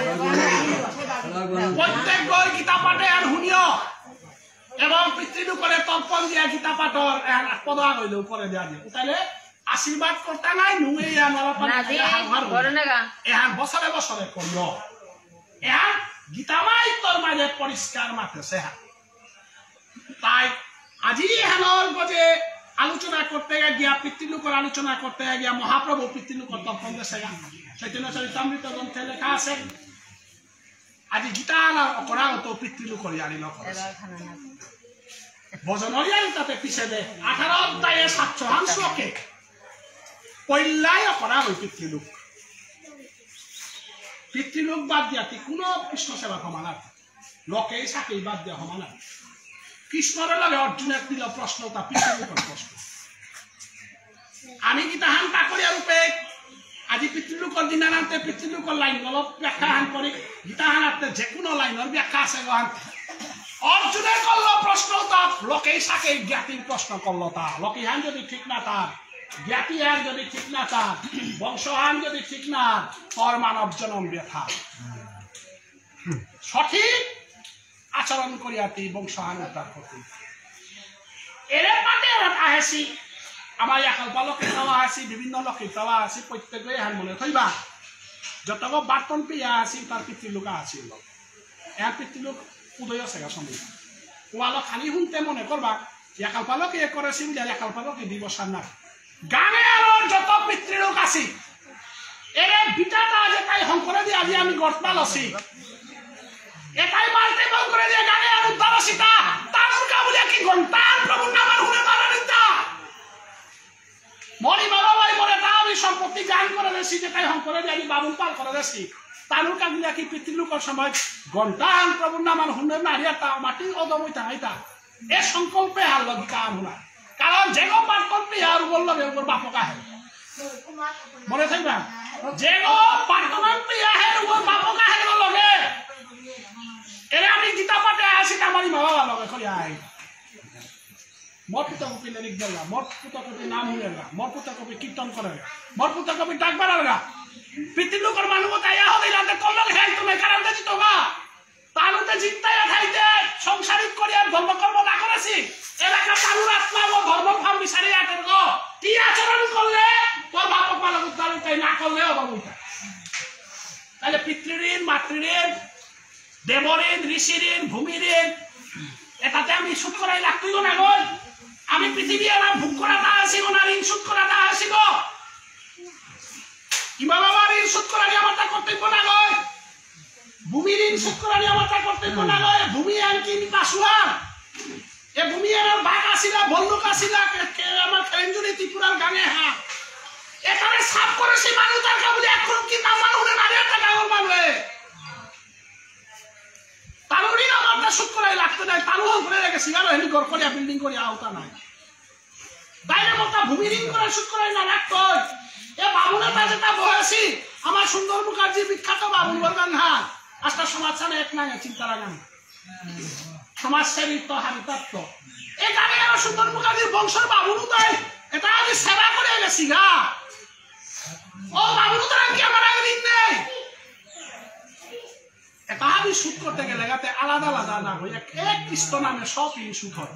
প্রত্যেক গর গীতা পাঠে আর শুনিও এবং পিতৃলোকরে তর্পণ দিয়া গীতা পাঠর পদা হইল উপরে দেওয়া দিয়ে তাইলে আশীর্বাদ করতে নাই নুয়ে এহান বছরে বছরে করিও এহান গীতামাই তোর মাঝে পরিষ্কার মাতেছে তাই আজি এহানোর গজে আলোচনা করতে গিয়া পিতৃলোকর আলোচনা করতে গিয়া মহাপ্রভু পিতৃলোকর তর্পণ দেশে চৈতন্য চরিতামৃত গ্রন্থে লেখা আছে আজি গীতা অপরাগত পিতৃলোকর আনিল ভজনরিয়াল তাতে পিছে দে আঠারো অধ্যায়ে সাতশো হান শ্লোকে পৈল্যায় অপরাগ ওই পিতৃলোক পিতৃলোক বাদ দিয়া কোন কৃষ্ণ সেবা সমানা লোকে চাকরি বাদ দিয়া সমানা কৃষ্ণর লগে অর্জুনের দিল প্রশ্ন তা পিতৃলোকের প্রশ্ন আমি গীতা হান তাকরিয়া রূপে আজি পিতৃলোকৰ দিনা নামতে পিতৃলোকৰ লাইন অলপ ব্যাখ্যা হান কৰি গীতা হানাতে যে কোনো লাইনৰ ব্যাখ্যা আছে গহান অর্জুনে করল প্রশ্ন তার লোকে সাকে জ্ঞাতির প্রশ্ন করলো তা লোকে হান যদি ঠিক না তার জ্ঞাতি হান যদি ঠিক না তার বংশহান যদি ঠিক না তোর মানব জনম ব্যথা সঠিক আচরণ করিয়া তুই বংশহান উদ্ধার করতে এর পাতে আহেছি আমার একাল লোকে দেওয়া আছে বিভিন্ন লোকে দেওয়া আছে প্রত্যেকে হান মনে থইবা যতক বার্তন পেয়া আছে তার পিতৃলোক আছিল এর পিতৃলোক উদয় আছে সময় ওয়ালো খালি শুনতে মনে করবা একাল পালকে করেছিল যে একাল পালকে দিবসার না গানে আর যত পিতৃলোক আছে এরে বিটাটা যে তাই শঙ্করে দিয়ে আজি আমি গড়পাল আছি এটাই মালতে বল করে দিয়ে গানে আর উদ্ধার আসিতা তার উল্কা বলে কি ঘন্টার প্রভুর নামার হুনে মারা নিতা মরি বাবা ভাই মরে তা আমি সম্পত্তি গান করে দেছি যে তাই শঙ্করে দিয়ে আমি বাবুল পাল করে দেছি তালুকা গুলা কি পিতৃলোকের সময় ঘন্টান প্রভুর নামান হুন্ডের নারিয়া তা মাটি অদমই তাইতা এ সংকল্পে হার লগিকা আনুনা কারণ যে গো পার্কল্পে আর বলল ওর বাপকা হে মনে থাকবা যে গো পার্কল্পে হে ওর বাপকা হে লগে এরে আমি গীতা পাঠে আসি আমারই বাবা লগে করি আই মোর পুতা কপি লিখ দেলা মোর পুতা কপি নাম হইলা মোর পুতা কপি কীর্তন করে মোর পুতা কপি ডাক বাড়ালা পিতৃলোকের মানুষ তাইয়া হলে রাতে কলক হেল তুমি কারণ দেখি তো গা তালুতে জিতাইয়া খাইতে সংসারিক করিয়া ধর্ম কর্ম না করেছি এলাকা তালুর আত্মা ও ধর্ম ফাম বিচারি আটের গো কি আচরণ করলে তোর বাপ পালক উদ্ধার তাই না করলেও বাবু তাহলে পিতৃঋণ মাতৃঋণ দেবঋণ ঋষিঋণ ভূমিঋণ এটাতে আমি সুদ করাই লাগতই না গো আমি পৃথিবী আমার ভোগ করাটা আসিব না ঋণ সুদ করাটা আসিব ইমা বাবার ঋণ শোধ করা নিয়ে আমার তা কর্তব্য না নয় ভূমির ঋণ শোধ করা নিয়ে আমার তা কর্তব্য না নয় ভূমি আর কি পাশুয়ার এ ভূমি আমার বাঘ আসিলা ভল্লুক আসিলা আমার খেঞ্জুরি ত্রিপুরার গানে হ্যাঁ এখানে সাফ করে সেই মানুষ তার কাবুলি এখন কি নাম মানুষ নারী একটা গাঁর মানবে তারও ঋণ আমার তা শোধ করাই লাগতে নাই তারও ঘুরে রেখেছি আর হেলি ঘর করিয়া বিল্ডিং করিয়া আওতা নাই বাইরে মোটা ভূমি ঋণ করে শোধ করাই না রাখতো এ বাবুনের যেটা বয়সী আমার সুন্দর মুখার্জি বিখ্যাত বাবুল বলবেন হ্যাঁ আজটা সমাজ ছাড়া এক নাই চিন্তার গান সমাজ সেবিত হারিতাত্ম এই গানে আমার সুন্দর মুখার্জির বংশের বাবুনু তাই এটা আমি সেবা করে গেছি গা ও বাবুনু তারা কি আমার আগে দিন নেই এটা আমি শুট করতে গেলে গাতে আলাদা আলাদা না হই এক কৃষ্ণ নামে সব ঋণ শুট হয়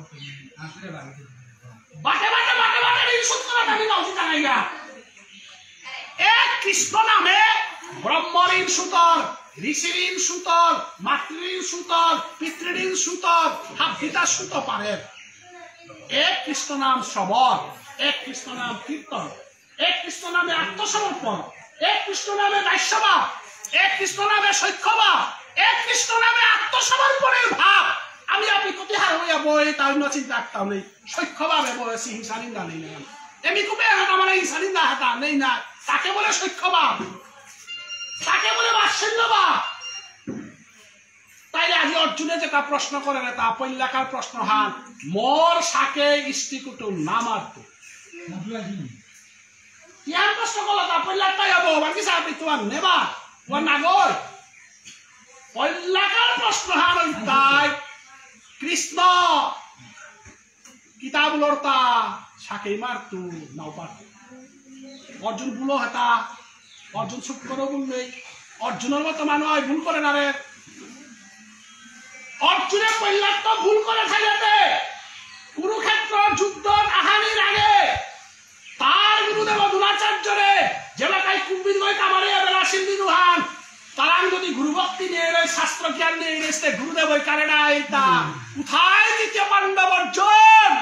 বাটে বাটে বাটে বাটে ঋণ শুট করা আমি নজি জানাই গা এক কৃষ্ণ নামে ব্রহ্মঋণ সুতর ঋষিঋণ সুতর মাতৃঋণ সুতর পিতৃঋণ সুতর হাবিতা সুত পারে এক কৃষ্ণ নাম সবর এক কৃষ্ণ নাম কীর্তন এক কৃষ্ণ নামে আত্মসমর্পণ এক কৃষ্ণ নামে দাস্যবা এক কৃষ্ণ নামে শৈক্ষবা এক কৃষ্ণ নামে আত্মসমর্পণের ভাব আমি আপনি কোটি হার হইয়া বই তার চিন্তা রাখতাম নেই শৈক্ষভাবে বলেছি হিংসা নিন্দা নেই না এমনি খুবই আমার হিংসা নিন্দা হাতা নেই না তাকে বলে শৈক্ষবা তাকে বলে বাৎসল্যবা তাইলে আজি অর্জুনে যেটা প্রশ্ন করে না তা পৈলাকার প্রশ্ন হান মোর সাকে ইষ্টি কুটুম না মারতো ইয়ার প্রশ্ন করলো তা পৈলাকাই হবো বাকি সাথে তোমার নেবা তোমার নাগর পৈলাকার প্রশ্ন হান ওই তাই কৃষ্ণ কিতাব লড়তা সাকে মারতো নাও পারতো অর্জুন ভুলো হেতা অর্জুন চুপ করে বললে অর্জুনের মতো মানুষ ভুল করে না রে অর্জুনে পৈলাক তো ভুল করে থাকলে কুরুক্ষেত্র যুদ্ধ আহানির আগে তার গুরুদেব দুলাচার্যরে যেলাকাই কুম্বির গই কামারে বেলা সিন্ধি রুহান তারাং যদি গুরুভক্তি নিয়ে এলে শাস্ত্র জ্ঞান নিয়ে এসে গুরুদেব ওই কারণে আইতা কোথায় দ্বিতীয় পাণ্ডব অর্জুন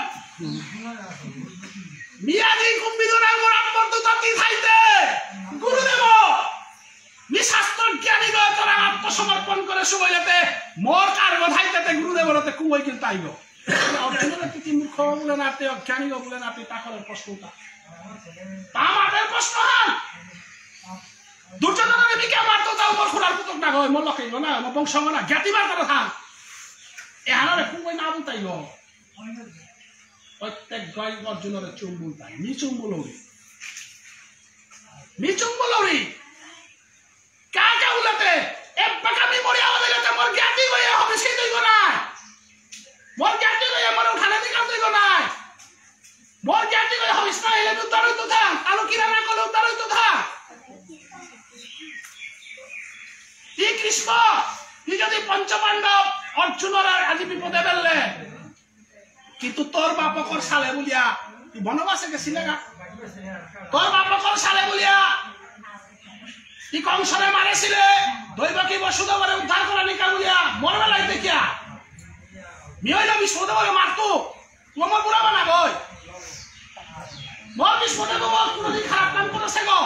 মিয়াদি কুম্বিদুরাং মোরাম্বর দুততি থাইতে গুরুদেব নিশাস্ত্র জ্ঞানী গয় তোরা আত্মসমর্পণ করে সুবইলেতে মোর কার কথাইতে গুরুদেবরতে কুবই কিন্তু আইব অর্জুনের কি মূর্খ বলে না তে অজ্ঞানী বলে না তে তাকলের প্রশ্নটা তা আমাদের প্রশ্ন হান দুর্যোধনের বিকে মারতো তাও মোর খুলার পুতক না গয় মোর লখাইব না মোর বংশ না জ্ঞাতিবার করে থাক এহারে কুবই না বুতাইব প্রত্যেক গয় অর্জুনের চুম্বুল তাই নি চুম্বুলরি নি চুম্বুলরি কাকে উলাতে এক বাকামি মরি আওয়াজে মোর জ্ঞাতি গয় হবে সেই দইব না মোর জ্ঞাতি গয় মোর উঠানে দিকা দইব না মোর জ্ঞাতি গয় হবে না এলে উত্তর হইতো থা আলো কিরা না কলে উত্তর হইতো থা ই কৃষ্ণ তুই যদি পঞ্চপাণ্ডব অর্জুনের আজি বিপদে ফেললে কিন্তু তোর বাপকর সালে বলিয়া তুই বনবাসে গেছিলে গা তোর বাপকর সালে বলিয়া তুই কংসরে মারেছিলে দৈবকী বসুদেবরে উদ্ধার করা নিকা বলিয়া মরবে লাই দেখিয়া মিয়ইলা বিষ্ণুদেবরে মারতো তুই আমার বুড়া বানা গই মোর বিষ্ণুদেব কোনদিন খারাপ কাম করেছে গো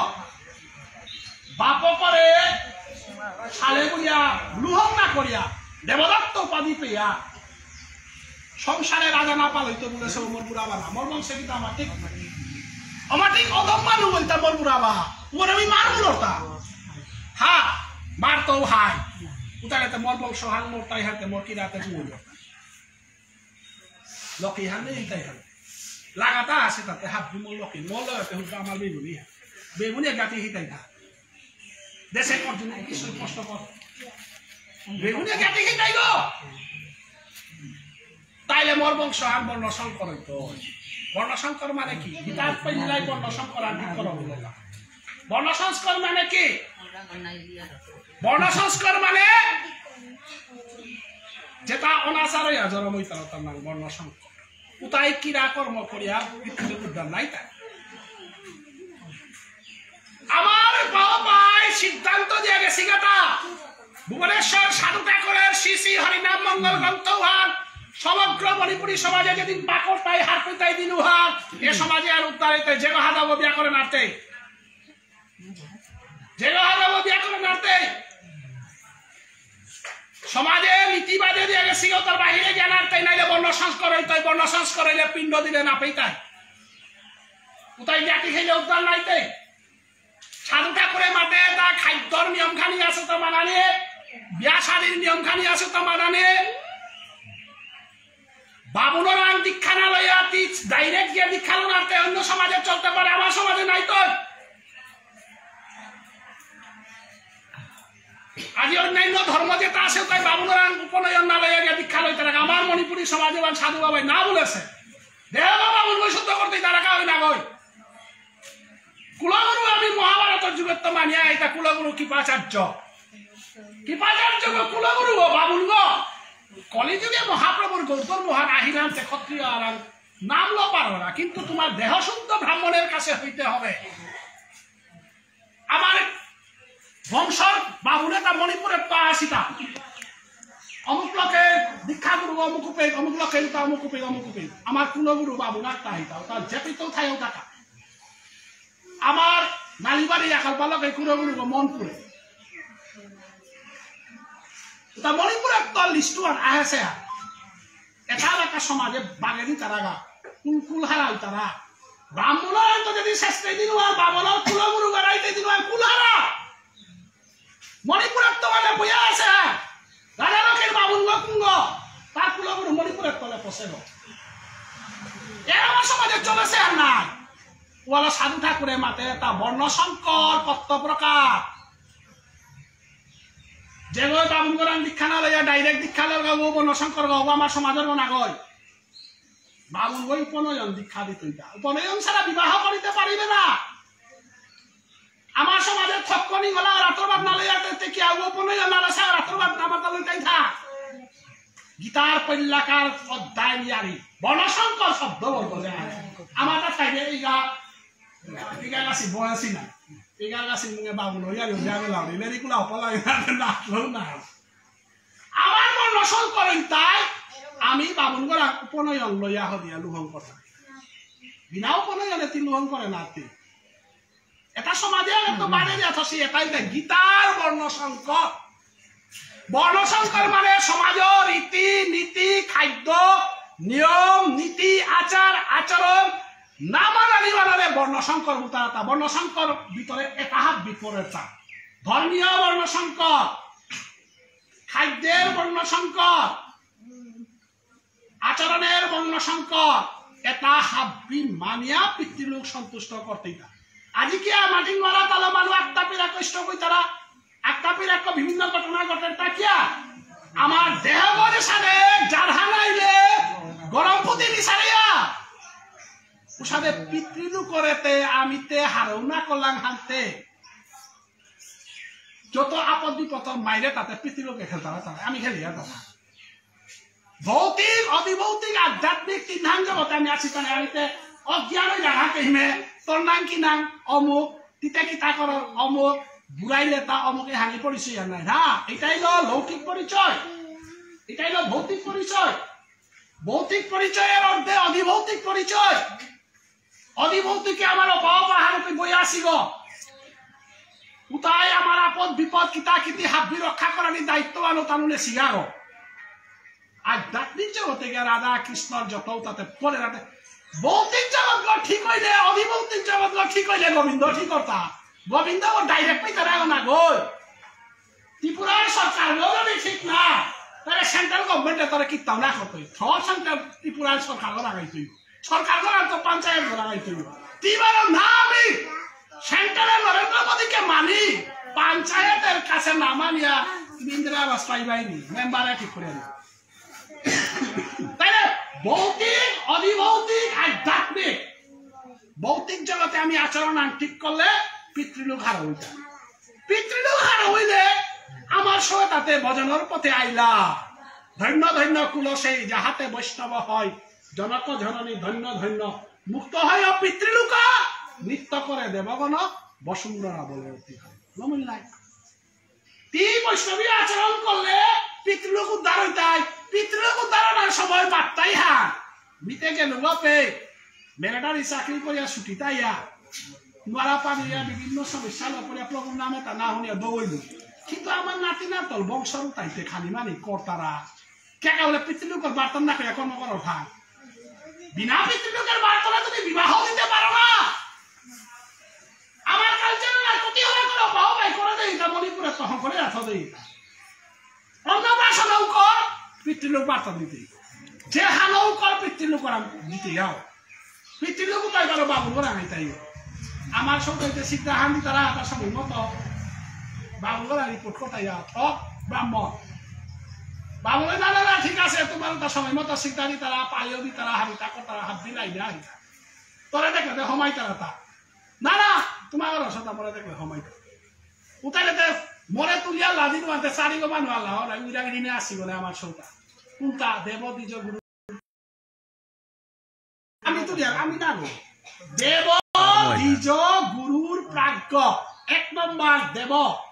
বাপকরে সালে বলিয়া লুহং না করিয়া দেবদত্ত উপাধি পেয়া সংসারে রাজা না পাল হইতো বলেছে মোর বুড়া বানা মোর বংশে কিন্তু আমার ঠিক আমার ঠিক অদম মানু বলতাম মোর বুড়া বা ওর আমি মারবো লড়তা হা মারতো হাই উতারে মোর বংশ হান মোর তাই হাতে মোর কি রাতে চুল লকি হান নেই তাই হান লাগাতা আছে তাতে হাত মোর লকি মোর লগাতে হুক আমার বেগুনি বেগুনি গাতি হিতাই থা দেশে অর্জুন কিছু কষ্ট কর বেগুনি গাতি হিতাই গো তাইলে মোর বংশ আর বর্ণ সংকর হইতো বর্ণ সংকর মানে কি গীতার পইলাই বর্ণ সংকর আর ঠিক করা হলো না বর্ণ সংস্কার মানে কি বর্ণ সংস্কার মানে যেটা অনাচার হইয়া জন্ম হইতার তার নাম বর্ণ সংকর উতাই কিরা কর্ম করিয়া পৃথিবীর উদ্ধার নাই তাই আমার বাবাই সিদ্ধান্ত দিয়ে গেছি গাটা ভুবনেশ্বর সাধু ঠাকুরের শ্রী শ্রী হরিনাম মঙ্গল গ্রন্থহান সমগ্র মণিপুরী সমাজে যেদিন পাকড় তাই হারপুতাই দিন উহার এ সমাজে আর উদ্ধারিত যে হাজাব বিয়া করে নাড়তে যে হাজাব বিয়া করে নাড়তে সমাজে নীতিবাদে দিয়ে গেছি তার বাহিরে জ্ঞান আনতে নাইলে বর্ণ সংস্কার হইতে বর্ণ সংস্কার হইলে পিণ্ড দিলে না পেইতাই কোথায় জাতি খেলে উদ্ধার নাইতে সাধু ঠাকুরের মাঠে তা খাদ্যর নিয়ম খানি আছে তো মানানে বিয়া শাড়ির নিয়ম খানি আছে তো মানানে বাবুনের আং দীক্ষা না লইয়া ডাইরেক্ট গিয়ে দীক্ষা নাতে অন্য সমাজে চলতে পারে আমার সমাজে নাই তো আজি অন্যান্য ধর্ম যেটা আছে তাই বাবুনের আং উপনয়ন না লইয়া গিয়ে দীক্ষা লইতে লাগে আমার মণিপুরী সমাজে সাধু বাবাই না বলেছে দেহ বাবুন বৈশুদ্ধ করতে তারা কাউই না গই কুলগুরু আমি মহাভারতের যুগের তো মানিয়া এটা কুলগুরু কৃপাচার্য কৃপাচার্য কুলগুরু গো বাবুন গো কলিযুগে মহাপ্রভুর গৌতম মহান আহিরামতে ক্ষত্রিয় আরাম নাম লো পারো না কিন্তু তোমার দেহ শুদ্ধ ব্রাহ্মণের কাছে হইতে হবে আমার বংশর বাবুরে তা মণিপুরের পা আসিতা অমুক লোকে দীক্ষা গুরু অমুক উপে অমুক লোকে অমুক উপে অমুক উপে আমার কুলগুরু বাবু না তাহিতা তার জেপিতেও থাইও টাকা আমার নালিবাড়ি একাল পালক এই কুলগুরু মনপুরে তা মণিপুরের তল লিস্টু আহেছে এটা একটা সমাজে বাঙালি তারা গা কুল কুল হারাল তারা ব্রাহ্মণের তো যদি শেষে দিন আর বামনের কুলগুরু গাড়াইতে দিন আর কুল হারা মণিপুরের তো মানে বইয়া আছে রাজা লোকের চলছে গো এর আমার সমাজে চলেছে আর নাই ওলা সাধু ঠাকুরে মাতে তা বর্ণ সংকর কত প্রকার যেগুলো বাবুন করান দীক্ষা না লইয়া ডাইরেক্ট দীক্ষা লগাব বর্ণ সংকর গাব আমার সমাজের না গয় বাবুন ওই উপনয়ন দীক্ষা দিত উপনয়ন ছাড়া বিবাহ করিতে পারিবে না আমার সমাজের থক্কনি গলা রাতরবাদ না লইয়া কি উপনয়ন না লাসা রাতরবাদ আমার তা লইতাই থাক গীতার পল্লাকার অধ্যায় নিয়ারি বর্ণসংকর শব্দ বলবো আমার তা খাইবে ইগা ইগা গাছি বয়াছি না ইগা গাছি মুগে বাবু লইয়া লইয়া গেলাম ইলেরি কুলা অপলাই না না আমার বর্ণসংকর তাই আমি বাবুন গলা উপনয়ন লইয়া হদিয়া লুহং কথা বিনা উপনয়নে তি লুহং করে না তি এটা সমাজে তো বাড়ে দিয়া থসি এটাই গীতার বর্ণসংকর বর্ণসংকর মানে সমাজের রীতি নীতি খাদ্য নিয়ম নীতি আচার আচরণ না মানা নিবারণে বর্ণসংকর উতারতা বর্ণসংকর ভিতরে এটা হাত বিপরীততা ধর্মীয় বর্ণসংকর খাদ্যের বর্ণসংকর আচরণের বর্ণসংকর এটা হাব্বি মানিয়া পিতৃলোক সন্তুষ্ট করতেই না আজি কি মাটি মারা তালা মানুষ আটটা পিরা কষ্ট কই তারা একটা পিরাক বিভিন্ন ঘটনা ঘটে তাকিয়া আমার দেহ গড়ে সারে জারহা নাইলে গরম পুতি নিসারিয়া উসাদে পিতৃলু করেতে আমিতে হারও না করলাম হানতে যত আপদ বিপদ মাইরে তাতে পিতৃলোকে খেলতে তারা আমি খেলি আর কথা ভৌতিক অধিভৌতিক আধ্যাত্মিক তিনধান জগতে আমি আছি কারণে আমিতে অজ্ঞান হয়ে জানা কেহিমে তোর নাম কি নাম অমুক তিতা কিতা কর অমুক বুড়াইলে তা অমুকে হানি পরিচয় আর নাই না এটাই হলো লৌকিক পরিচয় এটাই হলো ভৌতিক পরিচয় ভৌতিক পরিচয়ের অর্ধে অধিভৌতিক পরিচয় অধিভৌতিকে আমার অভাব পাহাড়কে বই আসিগ উতাই আমার আপদ বিপদ কিতা কিতি হাব্বি রক্ষা করার দায়িত্ববান তানুলে সিগার আধ্যাত্মিক জগতে গিয়ে রাধা কৃষ্ণর যত তাতে পরে রাধে ভৌতিক জগৎ ঠিক হইলে অধিভৌতিক জগৎ ঠিক হইলে গোবিন্দ ঠিক করতা গোবিন্দ ডাইরেক্ট পাইতে রাখো না গো ত্রিপুরার সরকার যদি ঠিক না তাহলে সেন্ট্রাল গভর্নমেন্টে তোরা কিতাও না করতই সব সেন্ট্রাল ত্রিপুরার সরকার লাগাই তুই সরকার তো পঞ্চায়েত লাগাই তুই ত্রিবার না আমি সেন্ট্রালের নরেন্দ্র মোদীকে মানি পঞ্চায়েতের কাছে না মানিয়া ইন্দিরা আবাস পাইবাইনি মেম্বারে ঠিক করে না তাইলে ভৌতিক অধিভৌতিক আধ্যাত্মিক ভৌতিক জগতে আমি আচরণ ঠিক করলে পিতৃলোক হারা হইতা পিতৃলোক হারা হইলে আমার সঙ্গে তাতে ভজনের পথে আইলা ধন্য ধন্য কুল সেই যাহাতে বৈষ্ণব হয় জনক জননী ধন্য ধন্য মুক্ত হয় পিতৃলোক নৃত্য করে দেবগণ বসুন্ধরা বলে নমুল্লাই তি বৈষ্ণবী আচরণ করলে পিতৃলোক উদ্ধার হইতাই পিতৃলোক উদ্ধারণের সময় বার্তাই হা মিতে গেল বাপে মেলাটারি চাকরি করিয়া ছুটি তাইয়া নোয়ারা পানিয়া বিভিন্ন সমস্যা লপরিয়া প্রভু নামে তা না শুনিয়া দৌড়ইল কিন্তু আমার নাতি নাতল বংশর তাইতে খালি মানি কর্তারা কেকা বলে পিতৃলোকের বার্তন না করিয়া কর্ম করার ভাগ বিনা পিতৃলোকের বার্তনা তুমি বিবাহ দিতে পারো না আমার কালচার না ক্ষতি হলে করো বাহু ভাই করে দেই তা মণিপুরে তখন করে রাখো দেই অন্নপ্রাশনও কর পিতৃলোক বার্তা দিতে যে হানও কর পিতৃলোক দিতে যাও পিতৃলোক তাই করো বাবু করে আমি তাই আমার সঙ্গে শিক্ষা হান্দি তারা তার সঙ্গে মতো বাবু করে রিপোর্ট করতে যাও ঠক ব্রাহ্মণ বাবু না না ঠিক আছে তোমার তার সময় মতো শিক্ষা দি তারা পাইও দি তারা হাবি তাকে তারা হাত দিলাই না তোরা দেখলে হমাই তারা তা না না তোমার রসতা পরে দেখলে হমাই উতাইলে মরে তুলিয়া লাদি তোমাতে চারি গো মানুষ আল্লাহ উইরাগি দিনে আসি বলে আমার সৌতা কোনটা দেব দ্বিজ গুরু আমি তুলিয়া আমি না গো দেব দ্বিজ গুরুর প্রাজ্ঞ এক নম্বর দেব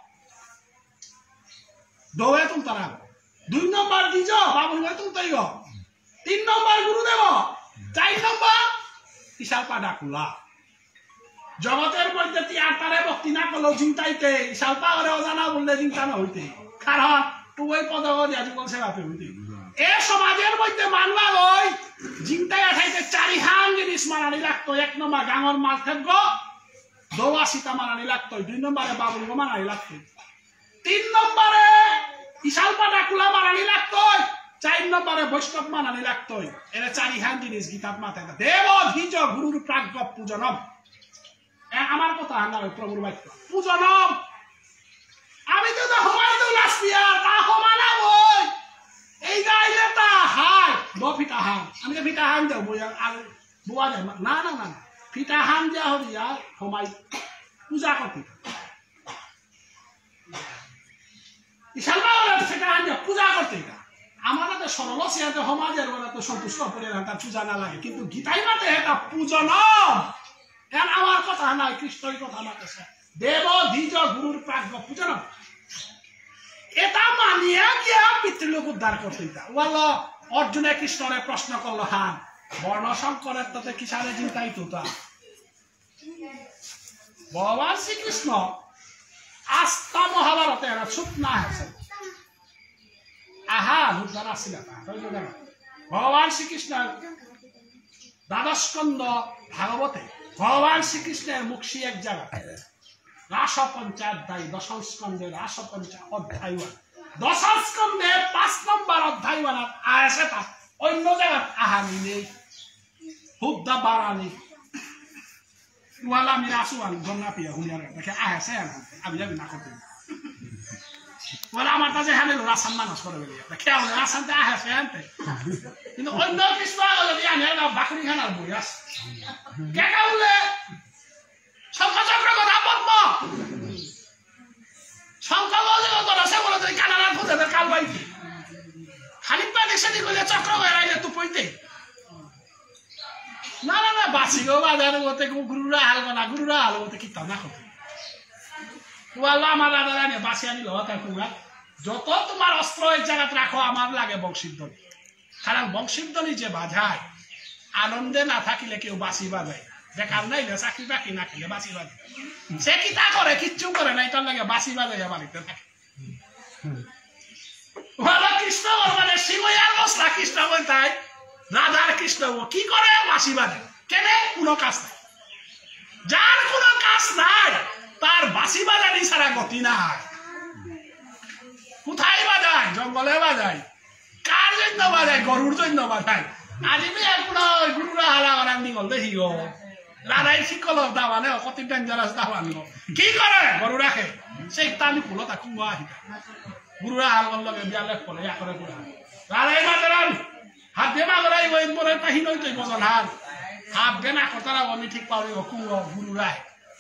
দৌড়ে তুম তারা দুই নম্বর দ্বিজ বাবুল ভাই তুম তাই গো তিন নম্বর গুরুদেব চার নম্বর ইশাল পাডা কুলা জগতের মধ্যে তিয়ার তারে ভক্তি না করলেও চিন্তাইতে সালপা করে অজানা বললে চিন্তা না হইতে কারণ তুই পদগতি আজি বলছে বাপে হইতে এ সমাজের মধ্যে মানবা লই চিন্তায় আঠাইতে চারিহান জিনিস মানানি লাগতো এক নম্বর গাঙর মাল থাকব দৌয়া সীতা মানানি লাগতো দুই নম্বরে বাবুল মানানি লাগতো তিন নম্বরে ইশাল পাটা কুলা মানানি লাগতো চার নম্বরে বৈষ্ণব মানানি লাগতোই এরা চারিহান জিনিস গীতাত মাথায় দেব ধীজ গুরুর প্রাজ্ঞ পূজনম আমার কথা না প্রভুর বাক্য পূজনম আমি তো হমাই তো লাসপিয়া তা হমানা বই এই গাইলে তা হাই ব ফিটা হান আমি তো ফিটা হান দেব আর বুয়া যায় না না না ফিটা হান দিয়া হরিয়া হমাই পূজা করতে ইসালবা ফিটা হান দিয়া পূজা করতে আমার তো সরল সিয়াতে সমাজের বলে তো সন্তুষ্ট করে তার পূজা না লাগে কিন্তু গীতাই মাতে এটা পূজন এর আমার কথা নাই কৃষ্ণই কথা মাতেছে দেব দ্বিজ গুরুর প্রাজ্ঞ পূজন এটা মানিয়া গিয়া পিতৃলোক উদ্ধার করতে ওয়াল অর্জুনে কৃষ্ণরে প্রশ্ন করলো হান বর্ণ শঙ্করের তাতে কিসারে চিন্তাই তোতা ভগবান শ্রীকৃষ্ণ আস্থা মহাভারতে এরা চুপ না আছে আহা উদ্ধার আসছিল ভগবান শ্রীকৃষ্ণ দ্বাদশ স্কন্ধ ভাগবতে ভগবান শ্রীকৃষ্ণের মুখী এক জায়গা রাস পঞ্চাধ্যায় দশম স্কন্ধে রাস পঞ্চা অধ্যায় দশম স্কন্ধে পাঁচ নম্বর অধ্যায় আছে তার অন্য জায়গায় আহানি নেই হুদ্দা বারানি ওয়ালা আমি আসুয়ান গঙ্গা পিয়া হুলিয়ার দেখে আছে আমি যাবি না করতে বলে আমার কাছে হ্যাঁ রাসান মানুষ করে বলি খেয়াল রাসানতে আছে আনতে কিন্তু অন্য কৃষ্ণ যদি আনে বাকরি খানার বই আছে কে কে বলে শঙ্কচক্র কথা পদ্ম শঙ্কর কথা সে বলে তুই কানাডা ফুটে কাল বাইতে খালি পানি সেদি করলে চক্র হয়ে রাইলে তুই পইতে না না না বাসি গো বাজারে বলতে গুরুরা হালবো না গুরুরা হালবো তো কিতাব না করতে আমার দাদা জানে বাসি আনি লতা কুমা যত তোমার অস্ত্র এই জায়গাতে রাখো আমার লাগে বংশীধ্বনি কারণ বংশীধ্বনি যে বাজায় আনন্দে না থাকিলে কেউ বাসি বাজায় দেখার নাই চাকরি বাকি না খেলে বাসি বাজে সে কি তা করে কিচ্ছু করে না এটার লাগে বাসি বাজাইয়া বাড়িতে থাকে কৃষ্ণ মানে শিবয়ার মশলা কৃষ্ণ বই তাই রাধার কৃষ্ণ কি করে বাসি বাজে কেনে কোনো কাজ নাই যার কোনো কাজ নাই তার বাসি বাজানি ছাড়া গতি নাই কোথায় বাজায় জঙ্গলে বাজায় কার জন্য বাজায় গরুর জন্য বাজায় আজি কোনো গুরুরা হালা করার নিগল দেখি গো রাধাই শিকল দাওয়ানে কত ডেঞ্জারাস দাওয়ান কি করে গরু রাখে সেই আমি ফুলত খুব আহি গুরুরা হাল লগে বিয়ালে ফলে ইয়া করে গুড়া রাধাই বাজারান হাত দিয়ে বাজারাই ওই মনে তাহি নই তুই বজন হাল হাত দিয়ে না কতারা আমি ঠিক পাওয়া কুঙ্গ গুরুরাই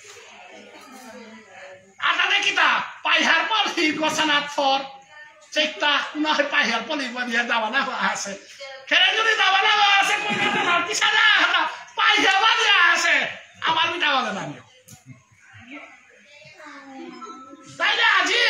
আটানে কিতা পাইহার পলি গছানাত ফর চেকটা কুনা পাইহার পলি বদিয়া দাওয়ানা আছে খেলে যদি দাওয়ানা আছে কইনা না কি সাজা পাইহা বাদিয়া আছে আমার মিটা বলে না তাইলে আজি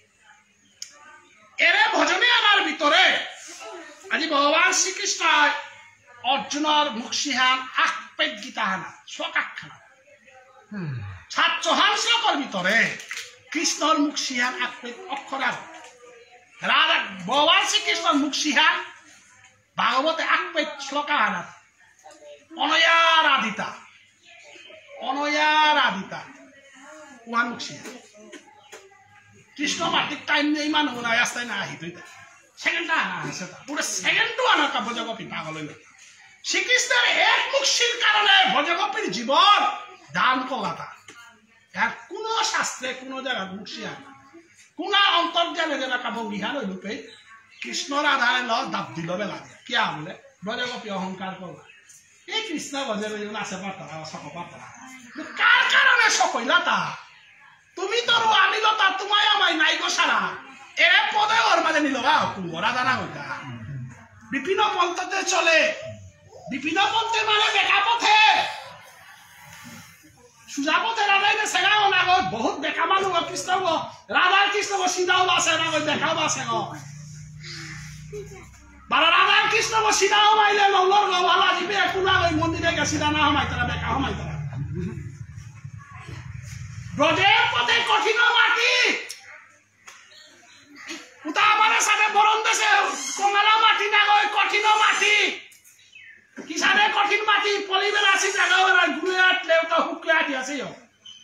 এরে ভজনে আমার ভিতরে আজি ভগবান শ্রীকৃষ্ণ অর্জুনের মুখশিহান আখ পেট গীতা হানা শোকাখানা সাতচহান শ্লোকের ভিতরে কৃষ্ণর মুখ সিহান এক পেট অক্ষর রাধা ভগবান শ্রীকৃষ্ণর মুখ সিহান ভাগবতে এক পেট শ্লোকা হানা অনয়া রাধিতা অনয়া রাধিতা উহান মুখ সিহান কৃষ্ণ মাটির টাইম নেই মানুষ না রাস্তায় না আহি তুই সেকেন্ডটা আনা আছে পুরো সেকেন্ডও আনা তা ভজগোপী পাগল হইল শ্রীকৃষ্ণের এক মুখশির কারণে ভজগোপীর জীবন দান কলাতা কোন শাস্ত্রে কোন জায়গা মুখশিয়া কোন অন্তর্জালে যেন একটা বঙ্গিহার ওই রূপে কৃষ্ণর আধারে ল দাপ দিল বেলা দিয়ে কিয়া বলে ব্রজগোপী অহংকার করলা এই কৃষ্ণ গজের আছে পারতারা সক পারতারা কার কারণে সকইলা তা তুমি তোর আনিলতা তোমায় আমায় নাই গো সারা এ পদে ওর মাঝে নিল কুম্ভরা দানা হইতা বিভিন্ন পন্থাতে চলে বিভিন্ন পন্থে মানে বেকা পথে সুজা পথে রাধাই সেগাও না গো বহুত বেকা মানুষ কৃষ্ণ গো রাধার কৃষ্ণ গো সিধাও বাসে না গো দেখাও বাসে গো বারা রাধার কৃষ্ণ গো সিধাও মাইলে লৌলর গো ভালা দিবে কোনা ওই মন্দিরে গে সিধা না হমাই তারা বেকা হমাই তারা ব্রজের পথে কঠিন মাটি উতা আমার সাথে বরণ দেশে কমলা মাটি না গো কঠিন মাটি কিসানে কঠিন মাটি পলিবেল আসি জাগাও আর গুড়ে আটলে ওটা হুকলে আটি আছে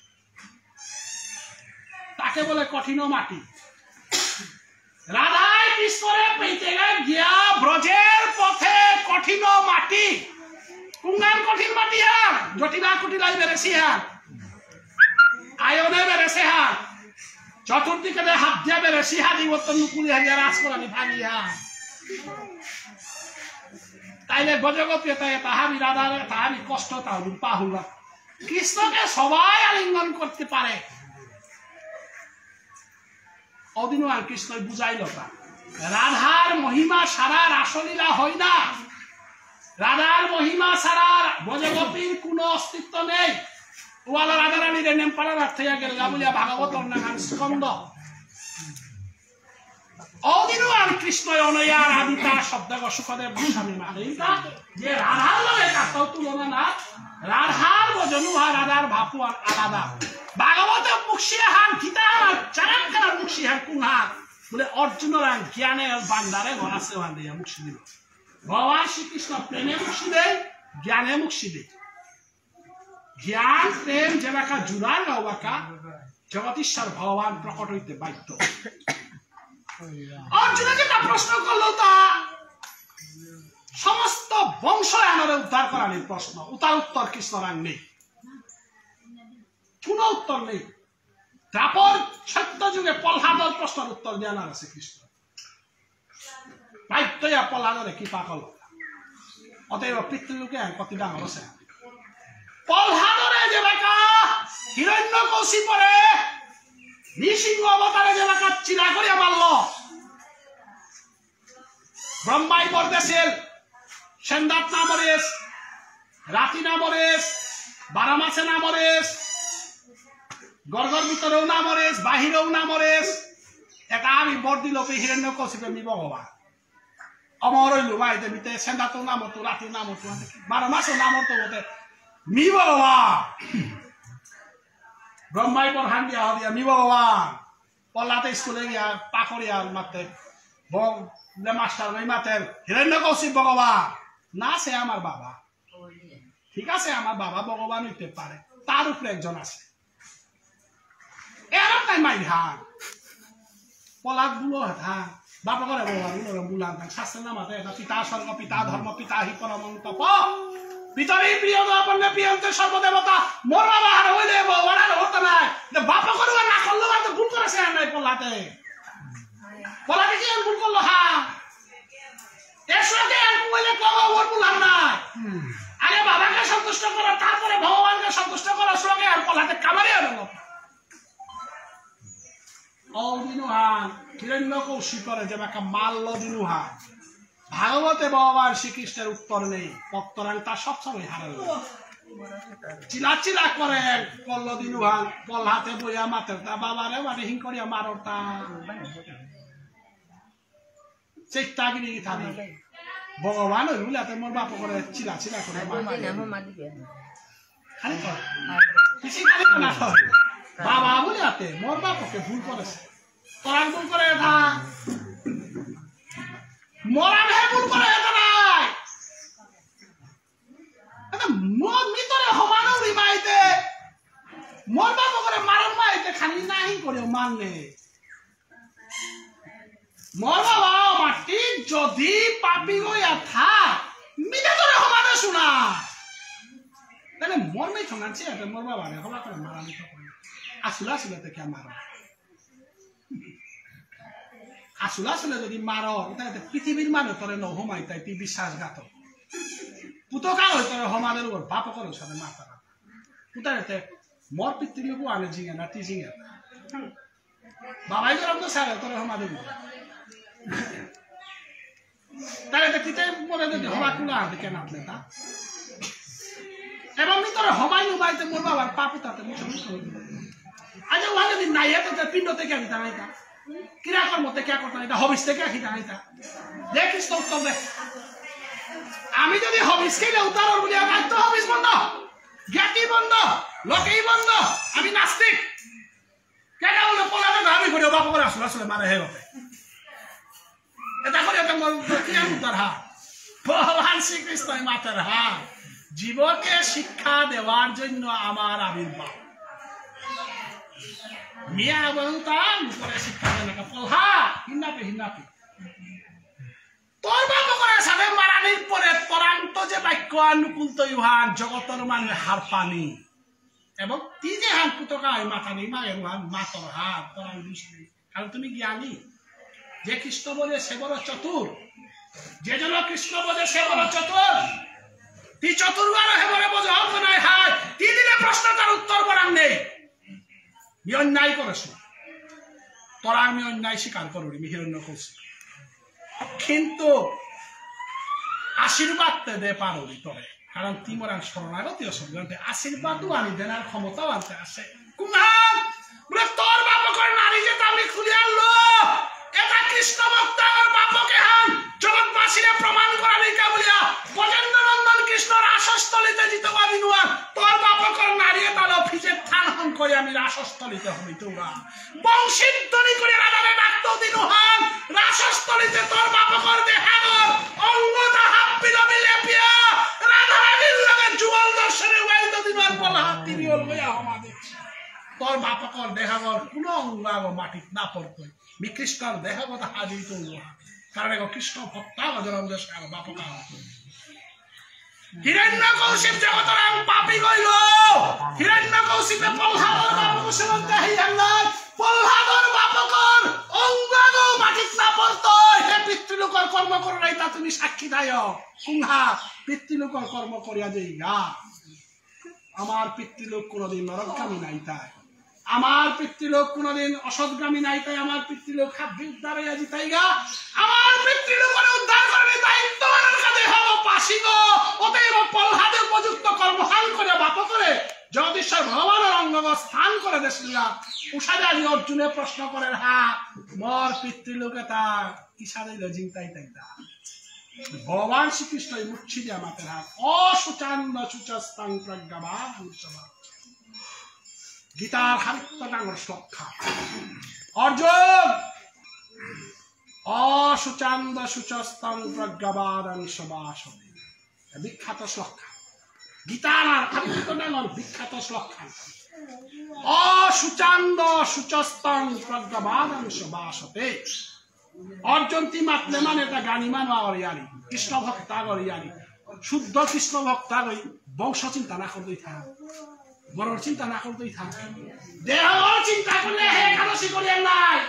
তাকে বলে কঠিন মাটি রাধাই কৃষ্ণরে পেতে গিয়া ব্রজের পথে কঠিন মাটি কুঙ্গান কঠিন মাটি হার জটিলা কুটিলাই বেড়েছি হার আয়নে বেড়েছে হার চতুর্দিকে হাত দিয়া বেড়েছি হাত ইবতন নুকুলি হারিয়া রাজ করানি ভাঙি হার তাইলে গজগোপীয় তাই তাহাবি রাধার তাহাবি কষ্ট তাহলে পাহুলা কৃষ্ণকে সবাই আলিঙ্গন করতে পারে অদিনও আর কৃষ্ণ বুঝাইল তা রাধার মহিমা সারা রাসলীলা হয় না রাধার মহিমা ছাড়া গজগোপীর কোনো অস্তিত্ব নেই ওয়ালা রাধারানীর নেম পাড়া রাখতে গেল বলিয়া ভাগবতর নাম স্কন্দ অদিনও আর কৃষ্ণ অনয়ার আদিতা শব্দ সুখদেব গোস্বামী মানিতা যে রাধার লগে কাটাও তুলনা না রাধার বজনুহা রাধার ভাপু আর আলাদা ভাগবত মুখিয়াহান গীতার চারাঙ্কার মুখিয়াহান কুহার বলে অর্জুনের জ্ঞানের বান্দারে গড়াছে বান্দিয়া মুখি দিল ভগবান শ্রীকৃষ্ণ প্রেমে মুক্তি দেয় জ্ঞানে মুক্তি দেয় জ্ঞান প্রেম যেবাকা জুড়ার হওয়াকা জগদীশ্বর ভগবান প্রকট হইতে বাধ্য অর্জুন যেটা প্রশ্ন করলো তা সমস্ত বংশ আমাদের উদ্ধার করার প্রশ্ন উত্তর উত্তর কৃষ্ণরাং নেই কোন উত্তর নেই তারপর সত্য যুগে প্রহ্লাদর প্রশ্নের উত্তর জানার আছে কৃষ্ণ বাধ্যয়া প্রহ্লাদরে কৃপা করল অতএব পিতৃলোকে কতি ডাঙর আছে প্রহ্লাদরে যে বাকা হিরণ্য কৌশি পরে নৃসিংহ অবতারে যে বাকা চিরা করিয়া মারল ব্রহ্মাই বরদেশের সেন্দাত না মরেস রাতি না মরেস বারামাসে না মরেস গর্গর ভিতরেও না মরেস বাহিরেও না মরেস এটা আমি বর দিল হিরণ্য কৌশিপে নি ভগবান অমর হইল মাইতে মিতে সেন্দাতেও নাম হতো রাতিও নাম হতো বারামাসেও নাম হতো বলতে মি ভগবান ব্রহ্মাই পর হান দিয়া দিয়া মি ভগবান পল্লাতে স্কুলে গিয়া পাখরিয়া মাতে মাস্টার নাই মাতের হিরণ্য কৌশিক ভগবান না সে আমার বাবা ঠিক আছে আমার বাবা ভগবান হইতে পারে তার উপরে একজন আছে এরম নাই মাই ধান পলাক বুলো ধান বাপা করে ভগবান বুলান ধান শাস্ত্রের নাম আছে এটা পিতা স্বর্গ পিতা ধর্ম পিতা হি পরমং তপ পিতরি প্রিয় আপন প্রিয়ন্তে সর্বদেবতা মোর বাবা আর হইলে ভগবান আর হতো নাই বাপা করে না করলো আর তো ভুল করেছে আর নাই পলাতে পলাতে কি ভুল করলো হা এর সঙ্গে আর কইলে কবে ওর বুলান নাই আগে বাবাকে সন্তুষ্ট করো তারপরে ভগবানকে সন্তুষ্ট করো সঙ্গে আর পলাতে কামারে হলো অদিনুহান হিরণ্য কৌশিক করে যে বাকা মাল্য দিনুহান ভাগবতে ভগবান শ্রীকৃষ্ণের উত্তর নেই ভক্তরাং তার সবসময় হারাল চিলা চিলা করে কল্ল দিনুহান কল হাতে বইয়া মাতের তা বাবারে মানে হিং করিয়া মারো তা চেষ্টাগিরি থাকি ভগবান ওই বুলাতে মোর বাপ করে চিলা চিলা করে বাবা বুলাতে মোর বাপকে ভুল করেছে তোরা ভুল করে না মরান হে ভুল করে এটা নাই এটা মোর ভিতরে হমানো রিমাইতে মোর বাপ করে মারন মাইতে খালি নাহি করে মাননে মোর বাবা মাটি যদি পাপি গইয়া থা মিটা তোরে হমানো শুনা তাহলে মোর মেয়ে শোনাচ্ছে এটা মোর বাবা রে হলা করে মারানি আসলে আসলে তো কে মারা আসলে আসলে যদি মারো তাহলে পৃথিবীর মানুষ তোরে ন হমাই তাই তুই বিশ্বাসঘাত পুতকা হই তোরে হমাদের উপর বাপ করো সাথে মাথা পুতারে মোর পিতৃলোক আনে জিঙে না তুই জিঙে বাবাই গরম তো সারে তোরে হমাদের তাহলে তিতে মনে যদি হমা কুলা আনতে কেন আনলে তা এবং তোরে হমাই নুবাইতে মোর বাবার পাপুতাতে মুখ আজ ওখানে যদি নাই এত পিণ্ড থেকে আনিতা নাই তা কিরা কর্ম থেকে করতে নাই হবিস থেকে আনিতা নাই তা দেখিস তো উত্তর দেখ আমি যদি হবিস খেলে উত্তর বলি আমার তো হবিস বন্ধ জ্ঞাতি বন্ধ লোকেই বন্ধ আমি নাস্তিক কেন হলো পলাতে আমি করে বাপ করে আসলে আসলে মারে হয়ে গেছে এটা করে তো কিরা উত্তর হা ভগবান শ্রীকৃষ্ণ মাতার হা জীবকে শিক্ষা দেওয়ার জন্য আমার আবির্ভাব মিয়া বলতাম করে শিক্ষা দেন পলহা হিন্নাপি হিন্নাপি তোর বাপ করে সাথে মারানির পরে তরান্ত যে বাক্য অনুকূল তো ইহান জগতর মানে হার পানি এবং তি যে হান পুতকা মাথা নেই মা এর মাতর হাত তরাং দৃষ্টি কারণ তুমি জ্ঞানী যে কৃষ্ণ বলে সে বড় চতুর যে জন কৃষ্ণ বলে সে বড় চতুর তি চতুর্বার হে বলে বোঝ হক নাই হাই তি দিলে প্রশ্ন তার উত্তর করার নেই মি অন্যায় করেছ তোরা আমি অন্যায় স্বীকার করবি মি হিরণ্য করছি কিন্তু আশীর্বাদ দে পারবি তোরে কারণ তিমর শরণাগতি অসুবিধা আশীর্বাদও আনি দেনার ক্ষমতাও আনতে আসে কুমার বলে তোর বাপকর নারী যে আমি খুলে আনলো এটা কৃষ্ণ ভক্ত আমার বাপকে হান জগৎবাসীরে প্রমাণ করা নিকা বলিয়া গজেন্দ্র নন্দন কৃষ্ণ রাসস্থলিতে জিতে পারি নোয়া তোর বাপকর নারী তাল অফিসে থান হন করে আমি রাসস্থলিতে হই তোরা বংশীধ্বনি করে রাজারে ডাকতো দিন হান রাসস্থলিতে তোর বাপকর দেহাগর অঙ্গতা হাত পিলবি লেপিয়া রাধা রানীর লগে জুয়াল দর্শনে ওয়াইত দিবার বলা তিনি লইয়া আমাদের তোর বাপকর দেহাগর কোন অঙ্গাগ মাটিত না পড়তো মি কৃষ্ণর দেহাগত হাজির তো কারণ এগো কৃষ্ণ ভক্তা গজরন্দেশ আর বাপকা হিরণ্য কৌশিক জগতর পাপি গইল হিরণ্য কৌশিকে প্রহ্লাদর বাপক সেবন দেহি আল্লাহ প্রহ্লাদর বাপকর অঙ্গাগ মাটিত না পড়তো হে পিতৃলোকর কর্ম করে নাই তা তুমি সাক্ষী দায় কুংহা পিতৃলোকর কর্ম করিয়া দেই গা আমার পিতৃলোক কোনদিন নরকগামী নাই তাই আমার পিতৃলোক কোনদিন অসৎগামী নাই তাই আমার পিতৃলোক খাদ্য উদ্ধারে আজি তাই গা আমার পিতৃলোকের উদ্ধার করে দায়িত্ব মানের কাজে হবো পাশি গো অতএব প্রহ্লাদের উপযুক্ত কর্মহান করে বাপ করে জগদীশ্বর ভগবানের অঙ্গগ স্থান করে দেশিয়া উষাদে আজি অর্জুনে প্রশ্ন করেন হা মর পিতৃলোকে তার ইশারে লজিংতাই তাই তা ভগবান শ্রীকৃষ্ণ মুচ্ছি দিয়ে আমাদের হাত অসুচান্দ সুচস্তাং প্রজ্ঞাবা ভূষবা গীতার হারিত্ব ডাঙর শ্লোকা অর্জুন অসুচান্দ সুচস্তাং প্রজ্ঞাবাদাং সবাসতে বিখ্যাত শ্লোকা গীতার হারিত্ব ডাঙর বিখ্যাত শ্লোকা অসুচান্দ সুচস্তাং প্রজ্ঞাবাদাং সবাসতে অর্জুন তি মাতলে মানে এটা গানি মানো ইয়ারি কৃষ্ণ ভক্তা গর ইয়ারি শুদ্ধ কৃষ্ণ ভক্তা গই বংশ চিন্তা না করতেই থাক বড় চিন্তা না করতেই থাক দেহ চিন্তা করলে হে একাদশী করিয়েন নাই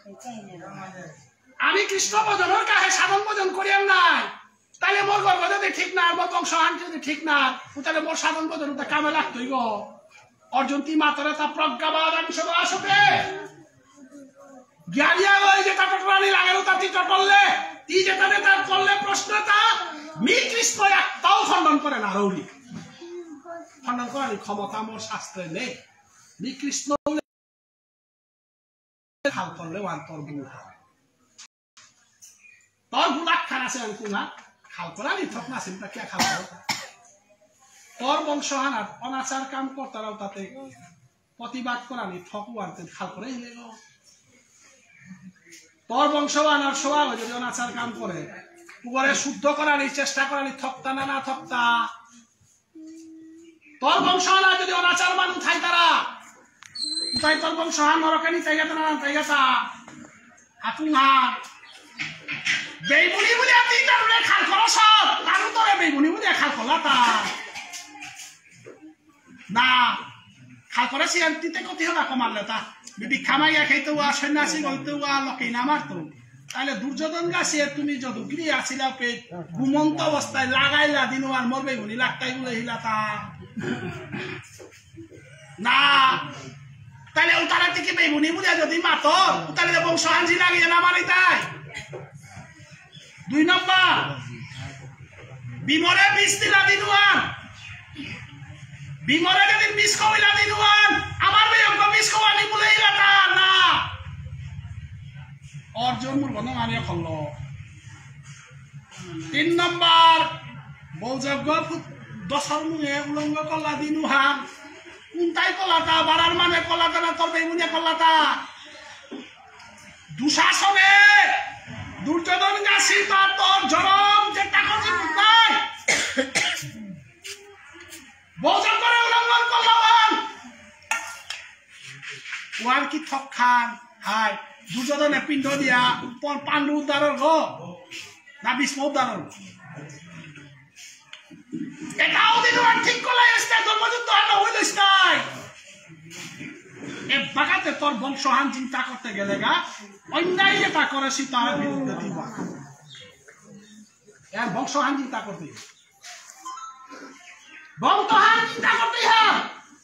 আমি কৃষ্ণ ভজনের কাহে সাধন ভজন করিয়েন নাই তাহলে মোর গর্ব যদি ঠিক না মোর বংশ আন যদি ঠিক না তাহলে মোর সাধন ভজন কামে লাগতই গো অর্জুন তি মাতরে তা প্রজ্ঞাবাদ আমি সব আসবে জ্ঞানিয়া গই যেটা টটরানি লাগেলো তা তি টটললে তি যেটা নেতা করলে প্রশ্নটা মি কৃষ্ণ একটাও খণ্ডন করে না রৌরি খণ্ডন করার ক্ষমতা মোর শাস্ত্রে নেই মি কৃষ্ণ খাল করলে ওয়ান তোর ভুল হয় তোর ভুল আখ্যান আছে আমি কোনা খাল করার ইথক না চিন্তা কে খাল করো তোর বংশ হানার অনাচার কাম করতারাও তাতে প্রতিবাদ করানি ঠকু আনতে খাল করে এলে গো তোর বংশবান আর সবাই যদি অনাচার কাম করে পুকুরে শুদ্ধ করার চেষ্টা করার থকতা না না থকতা তোর বংশবান যদি অনাচার মানুষ থাই তারা তাই তোর বংশহান নরকানি তাই গেতা না তাই গেতা হাতুন হাত বেইবুনি বলে তুই তার খাল করো সব তারও তোরে বেইবুনি বলে খাল করলা তা না খাল করে সে আন্তিতে কতি হলা কমারলে তা যদি খামাইয়া খাইতে হওয়া সন্ন্যাসী গলতে হওয়া লোকে না মারতো তাহলে দুর্যোধন গাছে তুমি যত গিয়ে আসিলা পে ঘুমন্ত অবস্থায় লাগাইলা দিন আর মরবে গুলি লাখটাই গুলো হিলা তা না তাহলে উতারা থেকে বেগুনি বুঝা যদি মাতো তাহলে বংশ হাঞ্জি লাগিয়ে না মারি তাই দুই নম্বর বিমরে বিষ দিলা দিনুয়ান বিমরে যদি বিষ খাওয়াইলা দিনুয়ান আমার মেয়ে বিষ খাওয়ানি বলে ইলাটা না অর্জুন মূল বন্ধ মানিয়ে করল তিন নম্বর বৌযজ্ঞ দশর মুখে উলঙ্গ কলা দিনুহান কোনটাই কলাটা বাড়ার মানে কলাটা না তোর বেগুনে কলাটা দুঃশাসনে দুর্যোধন গাছি তার তোর জরম যে টাকা নাই বৌযজ্ঞ করে উলঙ্ঘন করলাম ওয়ার কি ঠক খান হাই দুর্যোধনে পিণ্ড দিয়া পাণ্ডু উদ্ধারের গ না ভীষ্ম উদ্ধারের এটাও দিন ঠিক কলাই আসতে ধর্মযুদ্ধ আর হইলিস নাই এ বাগাতে তোর বংশহান চিন্তা করতে গেলে গা অন্যায় যেটা করেছি তার বিরুদ্ধে দিবা এর বংশহান চিন্তা করতে বংশহান চিন্তা করতে হ্যাঁ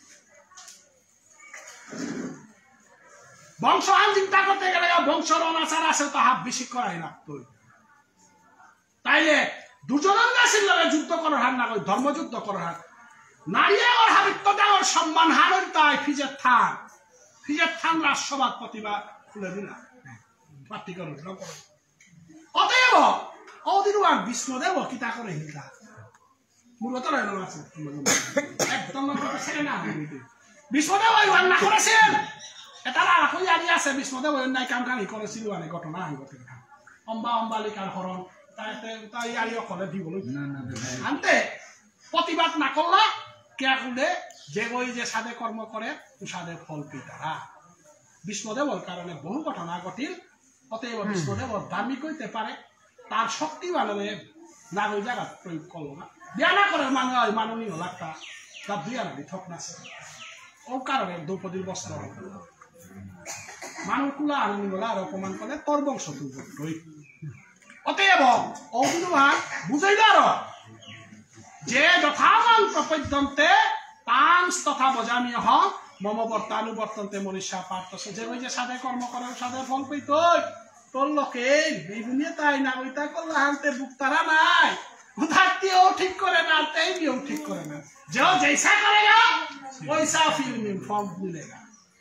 বংশহান চিন্তা করতে গেলে বংশর অনাচার আছে তাহা বেশি করাই লাগতো তাইলে দুজনের গাছের লগে যুদ্ধ করার হার না ধর্মযুদ্ধ করার হার নারী ওর হাবিত্যতা ওর সম্মান হারের তাই ফিজের থান ফিজের থান রাষ্ট্রবাদ প্রতিভা খুলে দিলা পার্টি করো অতএব অদিন আর বিষ্ণুদেব কিতা করে হিংসা মূলত আছে একদম বিষ্ণুদেব না করেছেন এটা রাখি আনি আছে বিষ্ণুদেব অন্যায় কাম কানি করেছিল অনেক ঘটনা ঘটনা অম্বা অম্বালিকার হরণ তাই আরি অকলে দিবলৈ আনতে প্রতিবাদ না করলা কে করলে যে ওই যে সাদে কর্ম করে সাদে ফল পেতারা বিষ্ণুদেবর কারণে বহু ঘটনা ঘটিল অতএব বিষ্ণুদেব দামি কইতে পারে তার শক্তি বানালে না ওই জায়গা প্রয়োগ করলো না বিয়ানা করে মানুষ মাননীয় লাগতা তার বিয়ানা ঠক নাছে ও কারণে দ্রৌপদীর বস্ত্র মানুষ কুলা আনন্দ বলা আর অপমান করে তোর বংশ তুই অতএব অভিনয় বুঝাইলার যে যথামান প্রপদ্যন্তে তাংস তথা বজামি হ মম বর্তানুবর্তন্তে মনীষা পার্থ যে ওই যে সাদে কর্ম করে সাদে ফল পেত তোর লোকে বিভিন্ন তাই না ওইটা করলে হানতে বুক তারা নাই উধারতেও ঠিক করে না তাই নিয়ম ঠিক করে না যে জৈসা করেগা ওইসা ফিল ফল মিলেগা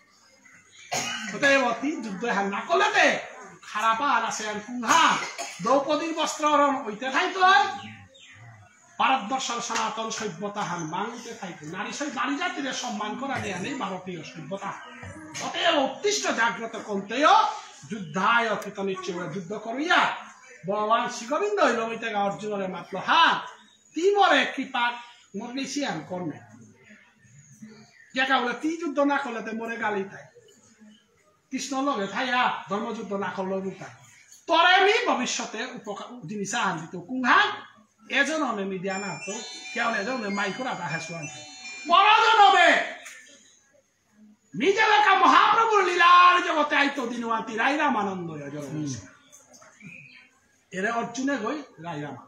অতএব অতি যুদ্ধ হার না করলে খারাপ আর আছে আর কুহা দ্রৌপদীর বস্ত্র হরণ ওইতে থাইতো ভারতবর্ষের সনাতন সভ্যতা হান বাংলাতে থাইতো নারী সহিত নারী জাতির সম্মান করা দেয়া নেই ভারতীয় সভ্যতা অতএব উত্তিষ্ট জাগ্রত কন্তেয় যুদ্ধায় কৃত নিশ্চয় যুদ্ধ করিয়া ভগবান শ্রীগোবিন্দ হইল ওইতে অর্জুনের মাত্র হাত তি মরে কৃপা মগ্নেশিয়ান কর্মে যেটা বলে তি যুদ্ধ না করলে মরে গালি তাই কৃষ্ণ লগে থাইয়া ধর্মযুদ্ধ না করলে তাই তরে আমি ভবিষ্যতে উপকার জিনিস আন দিত কুহা এজন আমি মিডিয়া না তো কেউ এজন মাইকরা তাহা শোয়ান বড়জন হবে নিজে লেখা মহাপ্রভুর লীলার জগতে আইতো দিনওয়াতি রাই রামানন্দ এরে অর্জুনে গই রাই রামা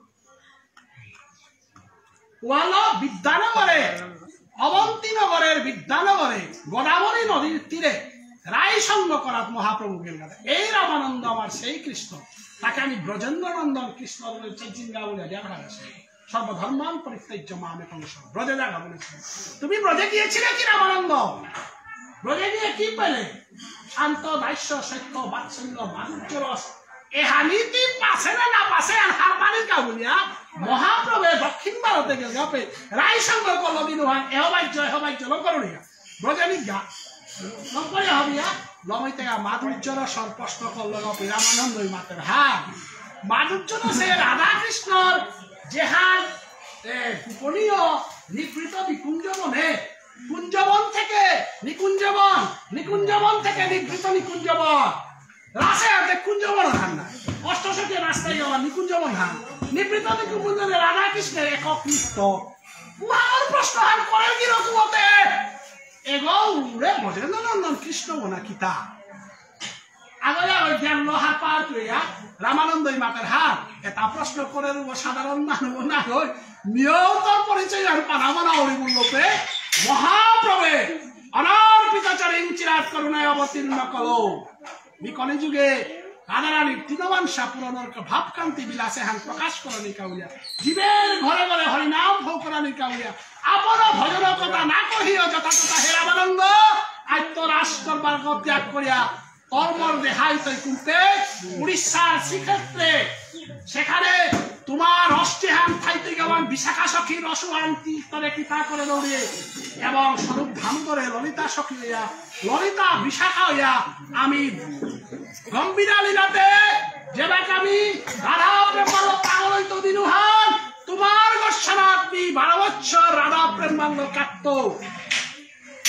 ওয়ালো বিদ্যানগরে অবন্তীনগরের বিদ্যানগরে গোদাবরী নদীর তীরে রায় সঙ্গ করাত মহাপ্রভু গেল এই রামানন্দ আমার সেই কৃষ্ণ তাকে আমি ব্রজেন্দ্র নন্দন কৃষ্ণ চিঞ্চিঙ্গা বলে দেখা গেছে সর্বধর্মান পরিত্যাজ্য মামে কংস ব্রজে দেখা বলেছে তুমি ব্রজে গিয়েছিলে কি রামানন্দ ব্রজে গিয়ে কি পেলে শান্ত দাস্য সত্য বাৎসল্য মাধুর্য রস এহা নীতি পাশে না না পাশে হার মালিকা বলিয়া মহাপ্রভে দক্ষিণ ভারতে গেল রায় সঙ্গ করল বিনুহান এহবাজ্য এহবাজ্য লঙ্করণিয়া ব্রজে নিজ্ঞা লঙ্করে হবিয়া লমইতে মাধুর্যর সর্পষ্ট করল রামানন্দই মাতের হাত মাধুর্য সে রাধা কৃষ্ণর যেহান গোপনীয় নিকৃত নিকুঞ্জবনে কুঞ্জবন থেকে নিকুঞ্জবন নিকুঞ্জবন থেকে নিকৃত নিকুঞ্জবন রাসে আছে কুঞ্জবন হান না অষ্টশতী রাস্তায় যাওয়া নিকুঞ্জবন হান নিকৃত নিকুঞ্জবনে রাধা কৃষ্ণের একক নৃত্য উহার প্রশ্ন হান করেন কি রঘুমতে এগৌরে ব্রজেন্দ্র নন্দন কৃষ্ণ বনা কিতা আগলে ওই জ্ঞান লোহা পার করিয়া রামানন্দই মাতের হাত এটা প্রশ্ন করে সাধারণ মানুষ না হই নিয়তর পরিচয় আর পানামানা হরিমূল লোপে মহাপ্রভে অনার্পিতাচারে চিরাট করুণায় অবতীর্ণ কলো বিকলি যুগে রাধারানীর তৃণবাংশা পুরনোর ভাবকান্তি বিলাসে হান প্রকাশ করণী কাউলিয়া জীবের ঘরে ঘরে হরিনাম ভোগ করানি কাউলিয়া আপন ভজন কথা না কহিও যথাযথা হে রামানন্দ আত্ম রাষ্ট্র বার্গ ত্যাগ করিয়া কর্মর দেহাই তৈ কুন্তে উড়িষ্যার শ্রীক্ষেত্রে সেখানে তোমার অষ্টেহান থাইতে গেলাম বিশাখা সখী রসুয়ান তীর্থরে কৃপা করে দৌড়িয়ে এবং স্বরূপ ধাম করে ললিতা সখী হইয়া ললিতা বিশাখা হইয়া আমি গম্ভীরা লীলাতে যেটাকে আমি রাধা প্রেম পাগল হইতো দিনুহান তোমার গোস্বানাত্মী বারো বৎসর রাধা প্রেম মাল্য কাটত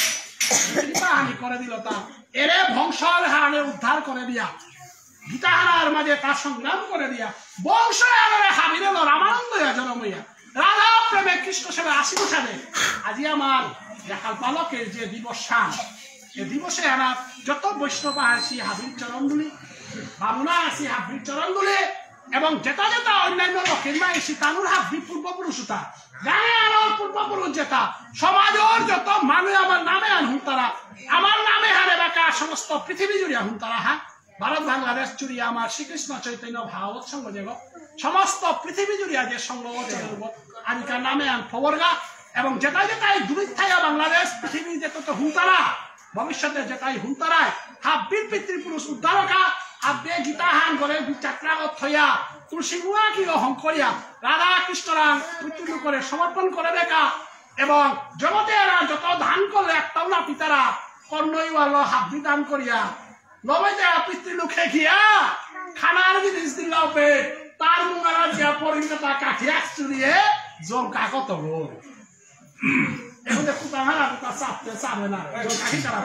হানি করে দিল তা এরে বংশের হারে উদ্ধার করে দিয়া গীতাহারার মাঝে তার সংগ্রাম করে দিয়া বংশ হারে হাবিরে রামানন্দ জন্ম হইয়া রাধা প্রেমে কৃষ্ণ সেবে আশি বসাবে আজি আমার দেখাল পালকের যে দিবস শান এই দিবসে এরা যত বৈষ্ণব আসি হাবির চরণগুলি বামুনা আসি হাবির চরণগুলি এবং যেটা যেটা অন্যান্য লোকের মা এসি তানুর হাবি পূর্বপুরুষতা গানে আনোর পূর্বপুরুষ যেটা সমাজের যত মানুষ আমার নামে আনহুন তারা আমার নামে হারে বাঁকা সমস্ত পৃথিবী জুড়ে আহুন তারা হা ভারত বাংলাদেশ জুড়ে আমার শ্রীকৃষ্ণ চৈতন্য ভাগবত সঙ্গ জেগ সমস্ত পৃথিবী জুড়ে যে সঙ্গ আজকাল নামে আন ফবরগা এবং যেটা যেটাই দূরিথাইয়া বাংলাদেশ পৃথিবী যেত তো হুঁতারা ভবিষ্যতে যেটাই হুঁতারায় হাব্বির পিতৃপুরুষ উদ্ধারকা আব্বে গীতাহান করে চাকরাগত হইয়া তুলসী গুয়া কি অহং করিয়া রাধা কৃষ্ণরাং পিতৃলু করে সমর্পণ করে দেখা এবং জগতেরা যত দান করলে একটাও না পিতারা কর্ণইওয়াল হাব্বি দান করিয়া নবইতে পিতৃলুকে গিয়া খানার জিনিস দিলাও পে তার মুঙ্গারা গিয়া পরিণতা কাঠিয়া চুরিয়ে জল কাকত বল এখন দেখো তাহারা তো চাপতে চাবে না জল কাঠি তারা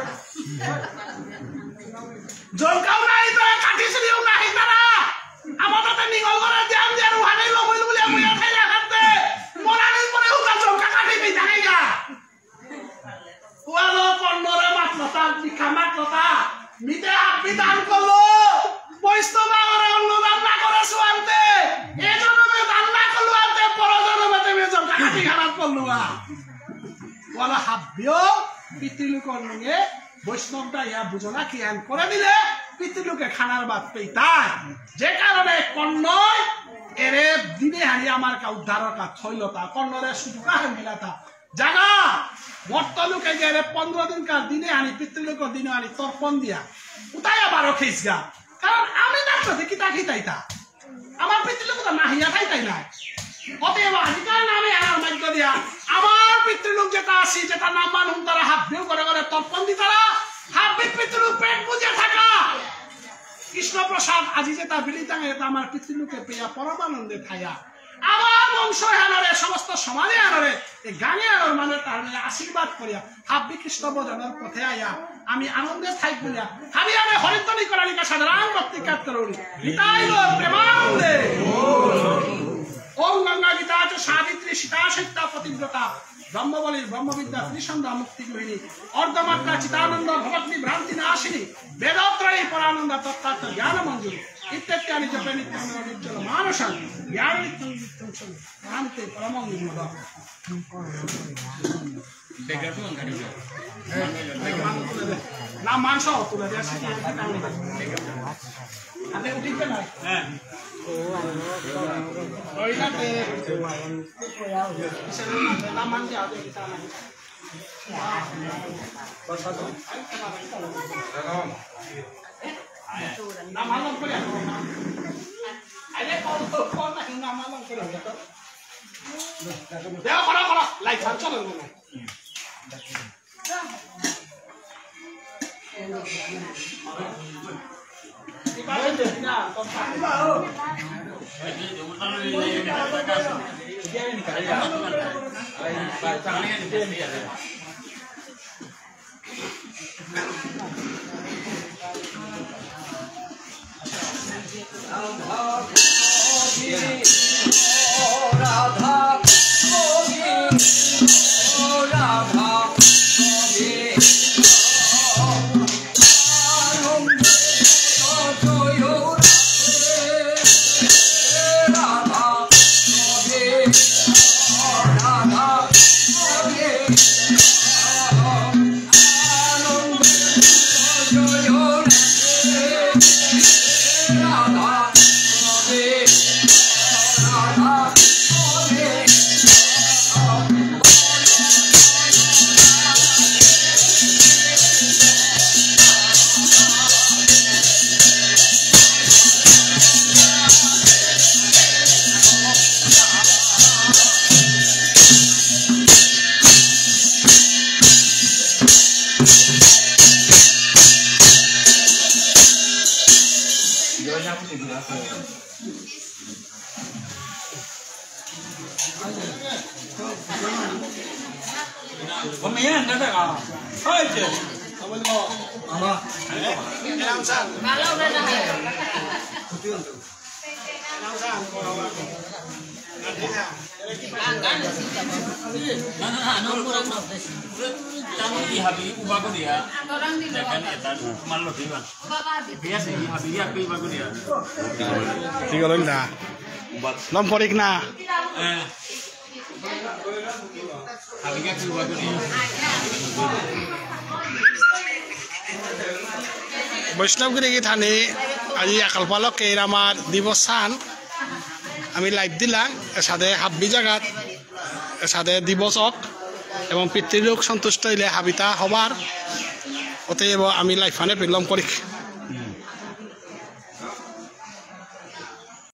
জলকাও নাই তো কাঠি চুরিও নাই তারা আমার তাতে নিগল করে জ্যাম জ্যাম ওখানে লবইল বলে আমি খাই রাখতে মরানির পরে উতা জলকা কাঠি পে জায়গা ওয়ালো কর্ণরে মাতলতা বিখা মাতলতা মিতে হাবি দান করলো বৈষ্ণব আরে অনুদান না করে সুয়ান্তে এই জন্মে দান না করলো আনতে পরজন্মে মেজম কাঠি খারাপ করলো ওয়ালা হাবিও পিতৃলোকর নিয়ে বৈষ্ণবটা ইয়া বুঝনা কি আন করে দিলে পিতৃলোকে খানার বাদ পেইতাই যে কারণে কর্ণয় এরে দিনে হারি আমার কা উদ্ধারকা থইলতা কর্ণরে সুযোগা হয়ে মিলাতা জাগা মর্তলোকে গেলে পনেরো দিন কার দিনে আনি পিতৃলোক দিনে আনি তর্পণ দিয়া উতাই আবার খেস গা কারণ আমি না তো দেখি তা খিতাইতা আমার পিতৃলোক তো নাহিয়া খাইতাই নাই অতএব আজিকার নামে আনার মাধ্য দিয়া আমার পিতৃলোক যেটা আসি যেটা নাম মানুন তারা হাত ভিউ করে করে তর্পণ দি তারা হাত ভিত পিতৃলোক পেট বুঝে থাকা কৃষ্ণ প্রসাদ আজি যেটা বিলিতাঙে এটা আমার পিতৃলোকে পেয়া পরমানন্দে খাইয়া আমার বংশ আনারে সমস্ত সমাজে আনারে এই গানে আনার মানে তার আশীর্বাদ করিয়া হাব্বি কৃষ্ণ ভজনের পথে আইয়া আমি আনন্দে থাইক বলিয়া আমি আমি হরিধ্বনি করালিকা সাধারণ ভক্তি কাট করুন নিতাইল প্রেমানন্দে ওম গঙ্গা গীতা চ সাবিত্রী সীতা সত্যা পতিব্রতা ব্রহ্মবলীর ব্রহ্মবিদ্যা ত্রিসন্ধ্যা মুক্তি গৃহিণী অর্ধমাত্রা চিতানন্দ ভগবতী ভ্রান্তি নাশিনী বেদত্রয়ী পরানন্দ তত্ত্বার্থ জ্ঞান মঞ্জুরি ইত্যাদি জপে নিত্যম নির্জল মানসং জ্ঞান নিত্যম নিত্যম শান্তি পরমং নির্মল না মাংস তুলে দেয়া আপনি উঠিবে না হ্যাঁ ওইটাতে নাম মানতে আগে এটা না নাম মানলাম করে আরে কোন কোন নাম মানলাম করে দেও করা করা লাইক চলো না Radha Radha Pemain ada kan? Hai je. Apa? Kalau udah dah. Nah, nomor apa? Kamu di habi ubah kau dia. Orang di Jangan etan malu dia. Biasa di habi dia pi bagus dia. Tiga lagi dah. Nomporik na. Eh. Habi dia pi bagus dia. বৈষ্ণবগিরি থানে আজি একালপালক কেইরামার দিবসান আমি live দিলাম এর সাথে হাব্বি জায়গাত এর সাথে দিবসক এবং পিতৃলোক সন্তুষ্ট হইলে হাবিতা হবার অতএব আমি লাইভ ফানে পেলাম করি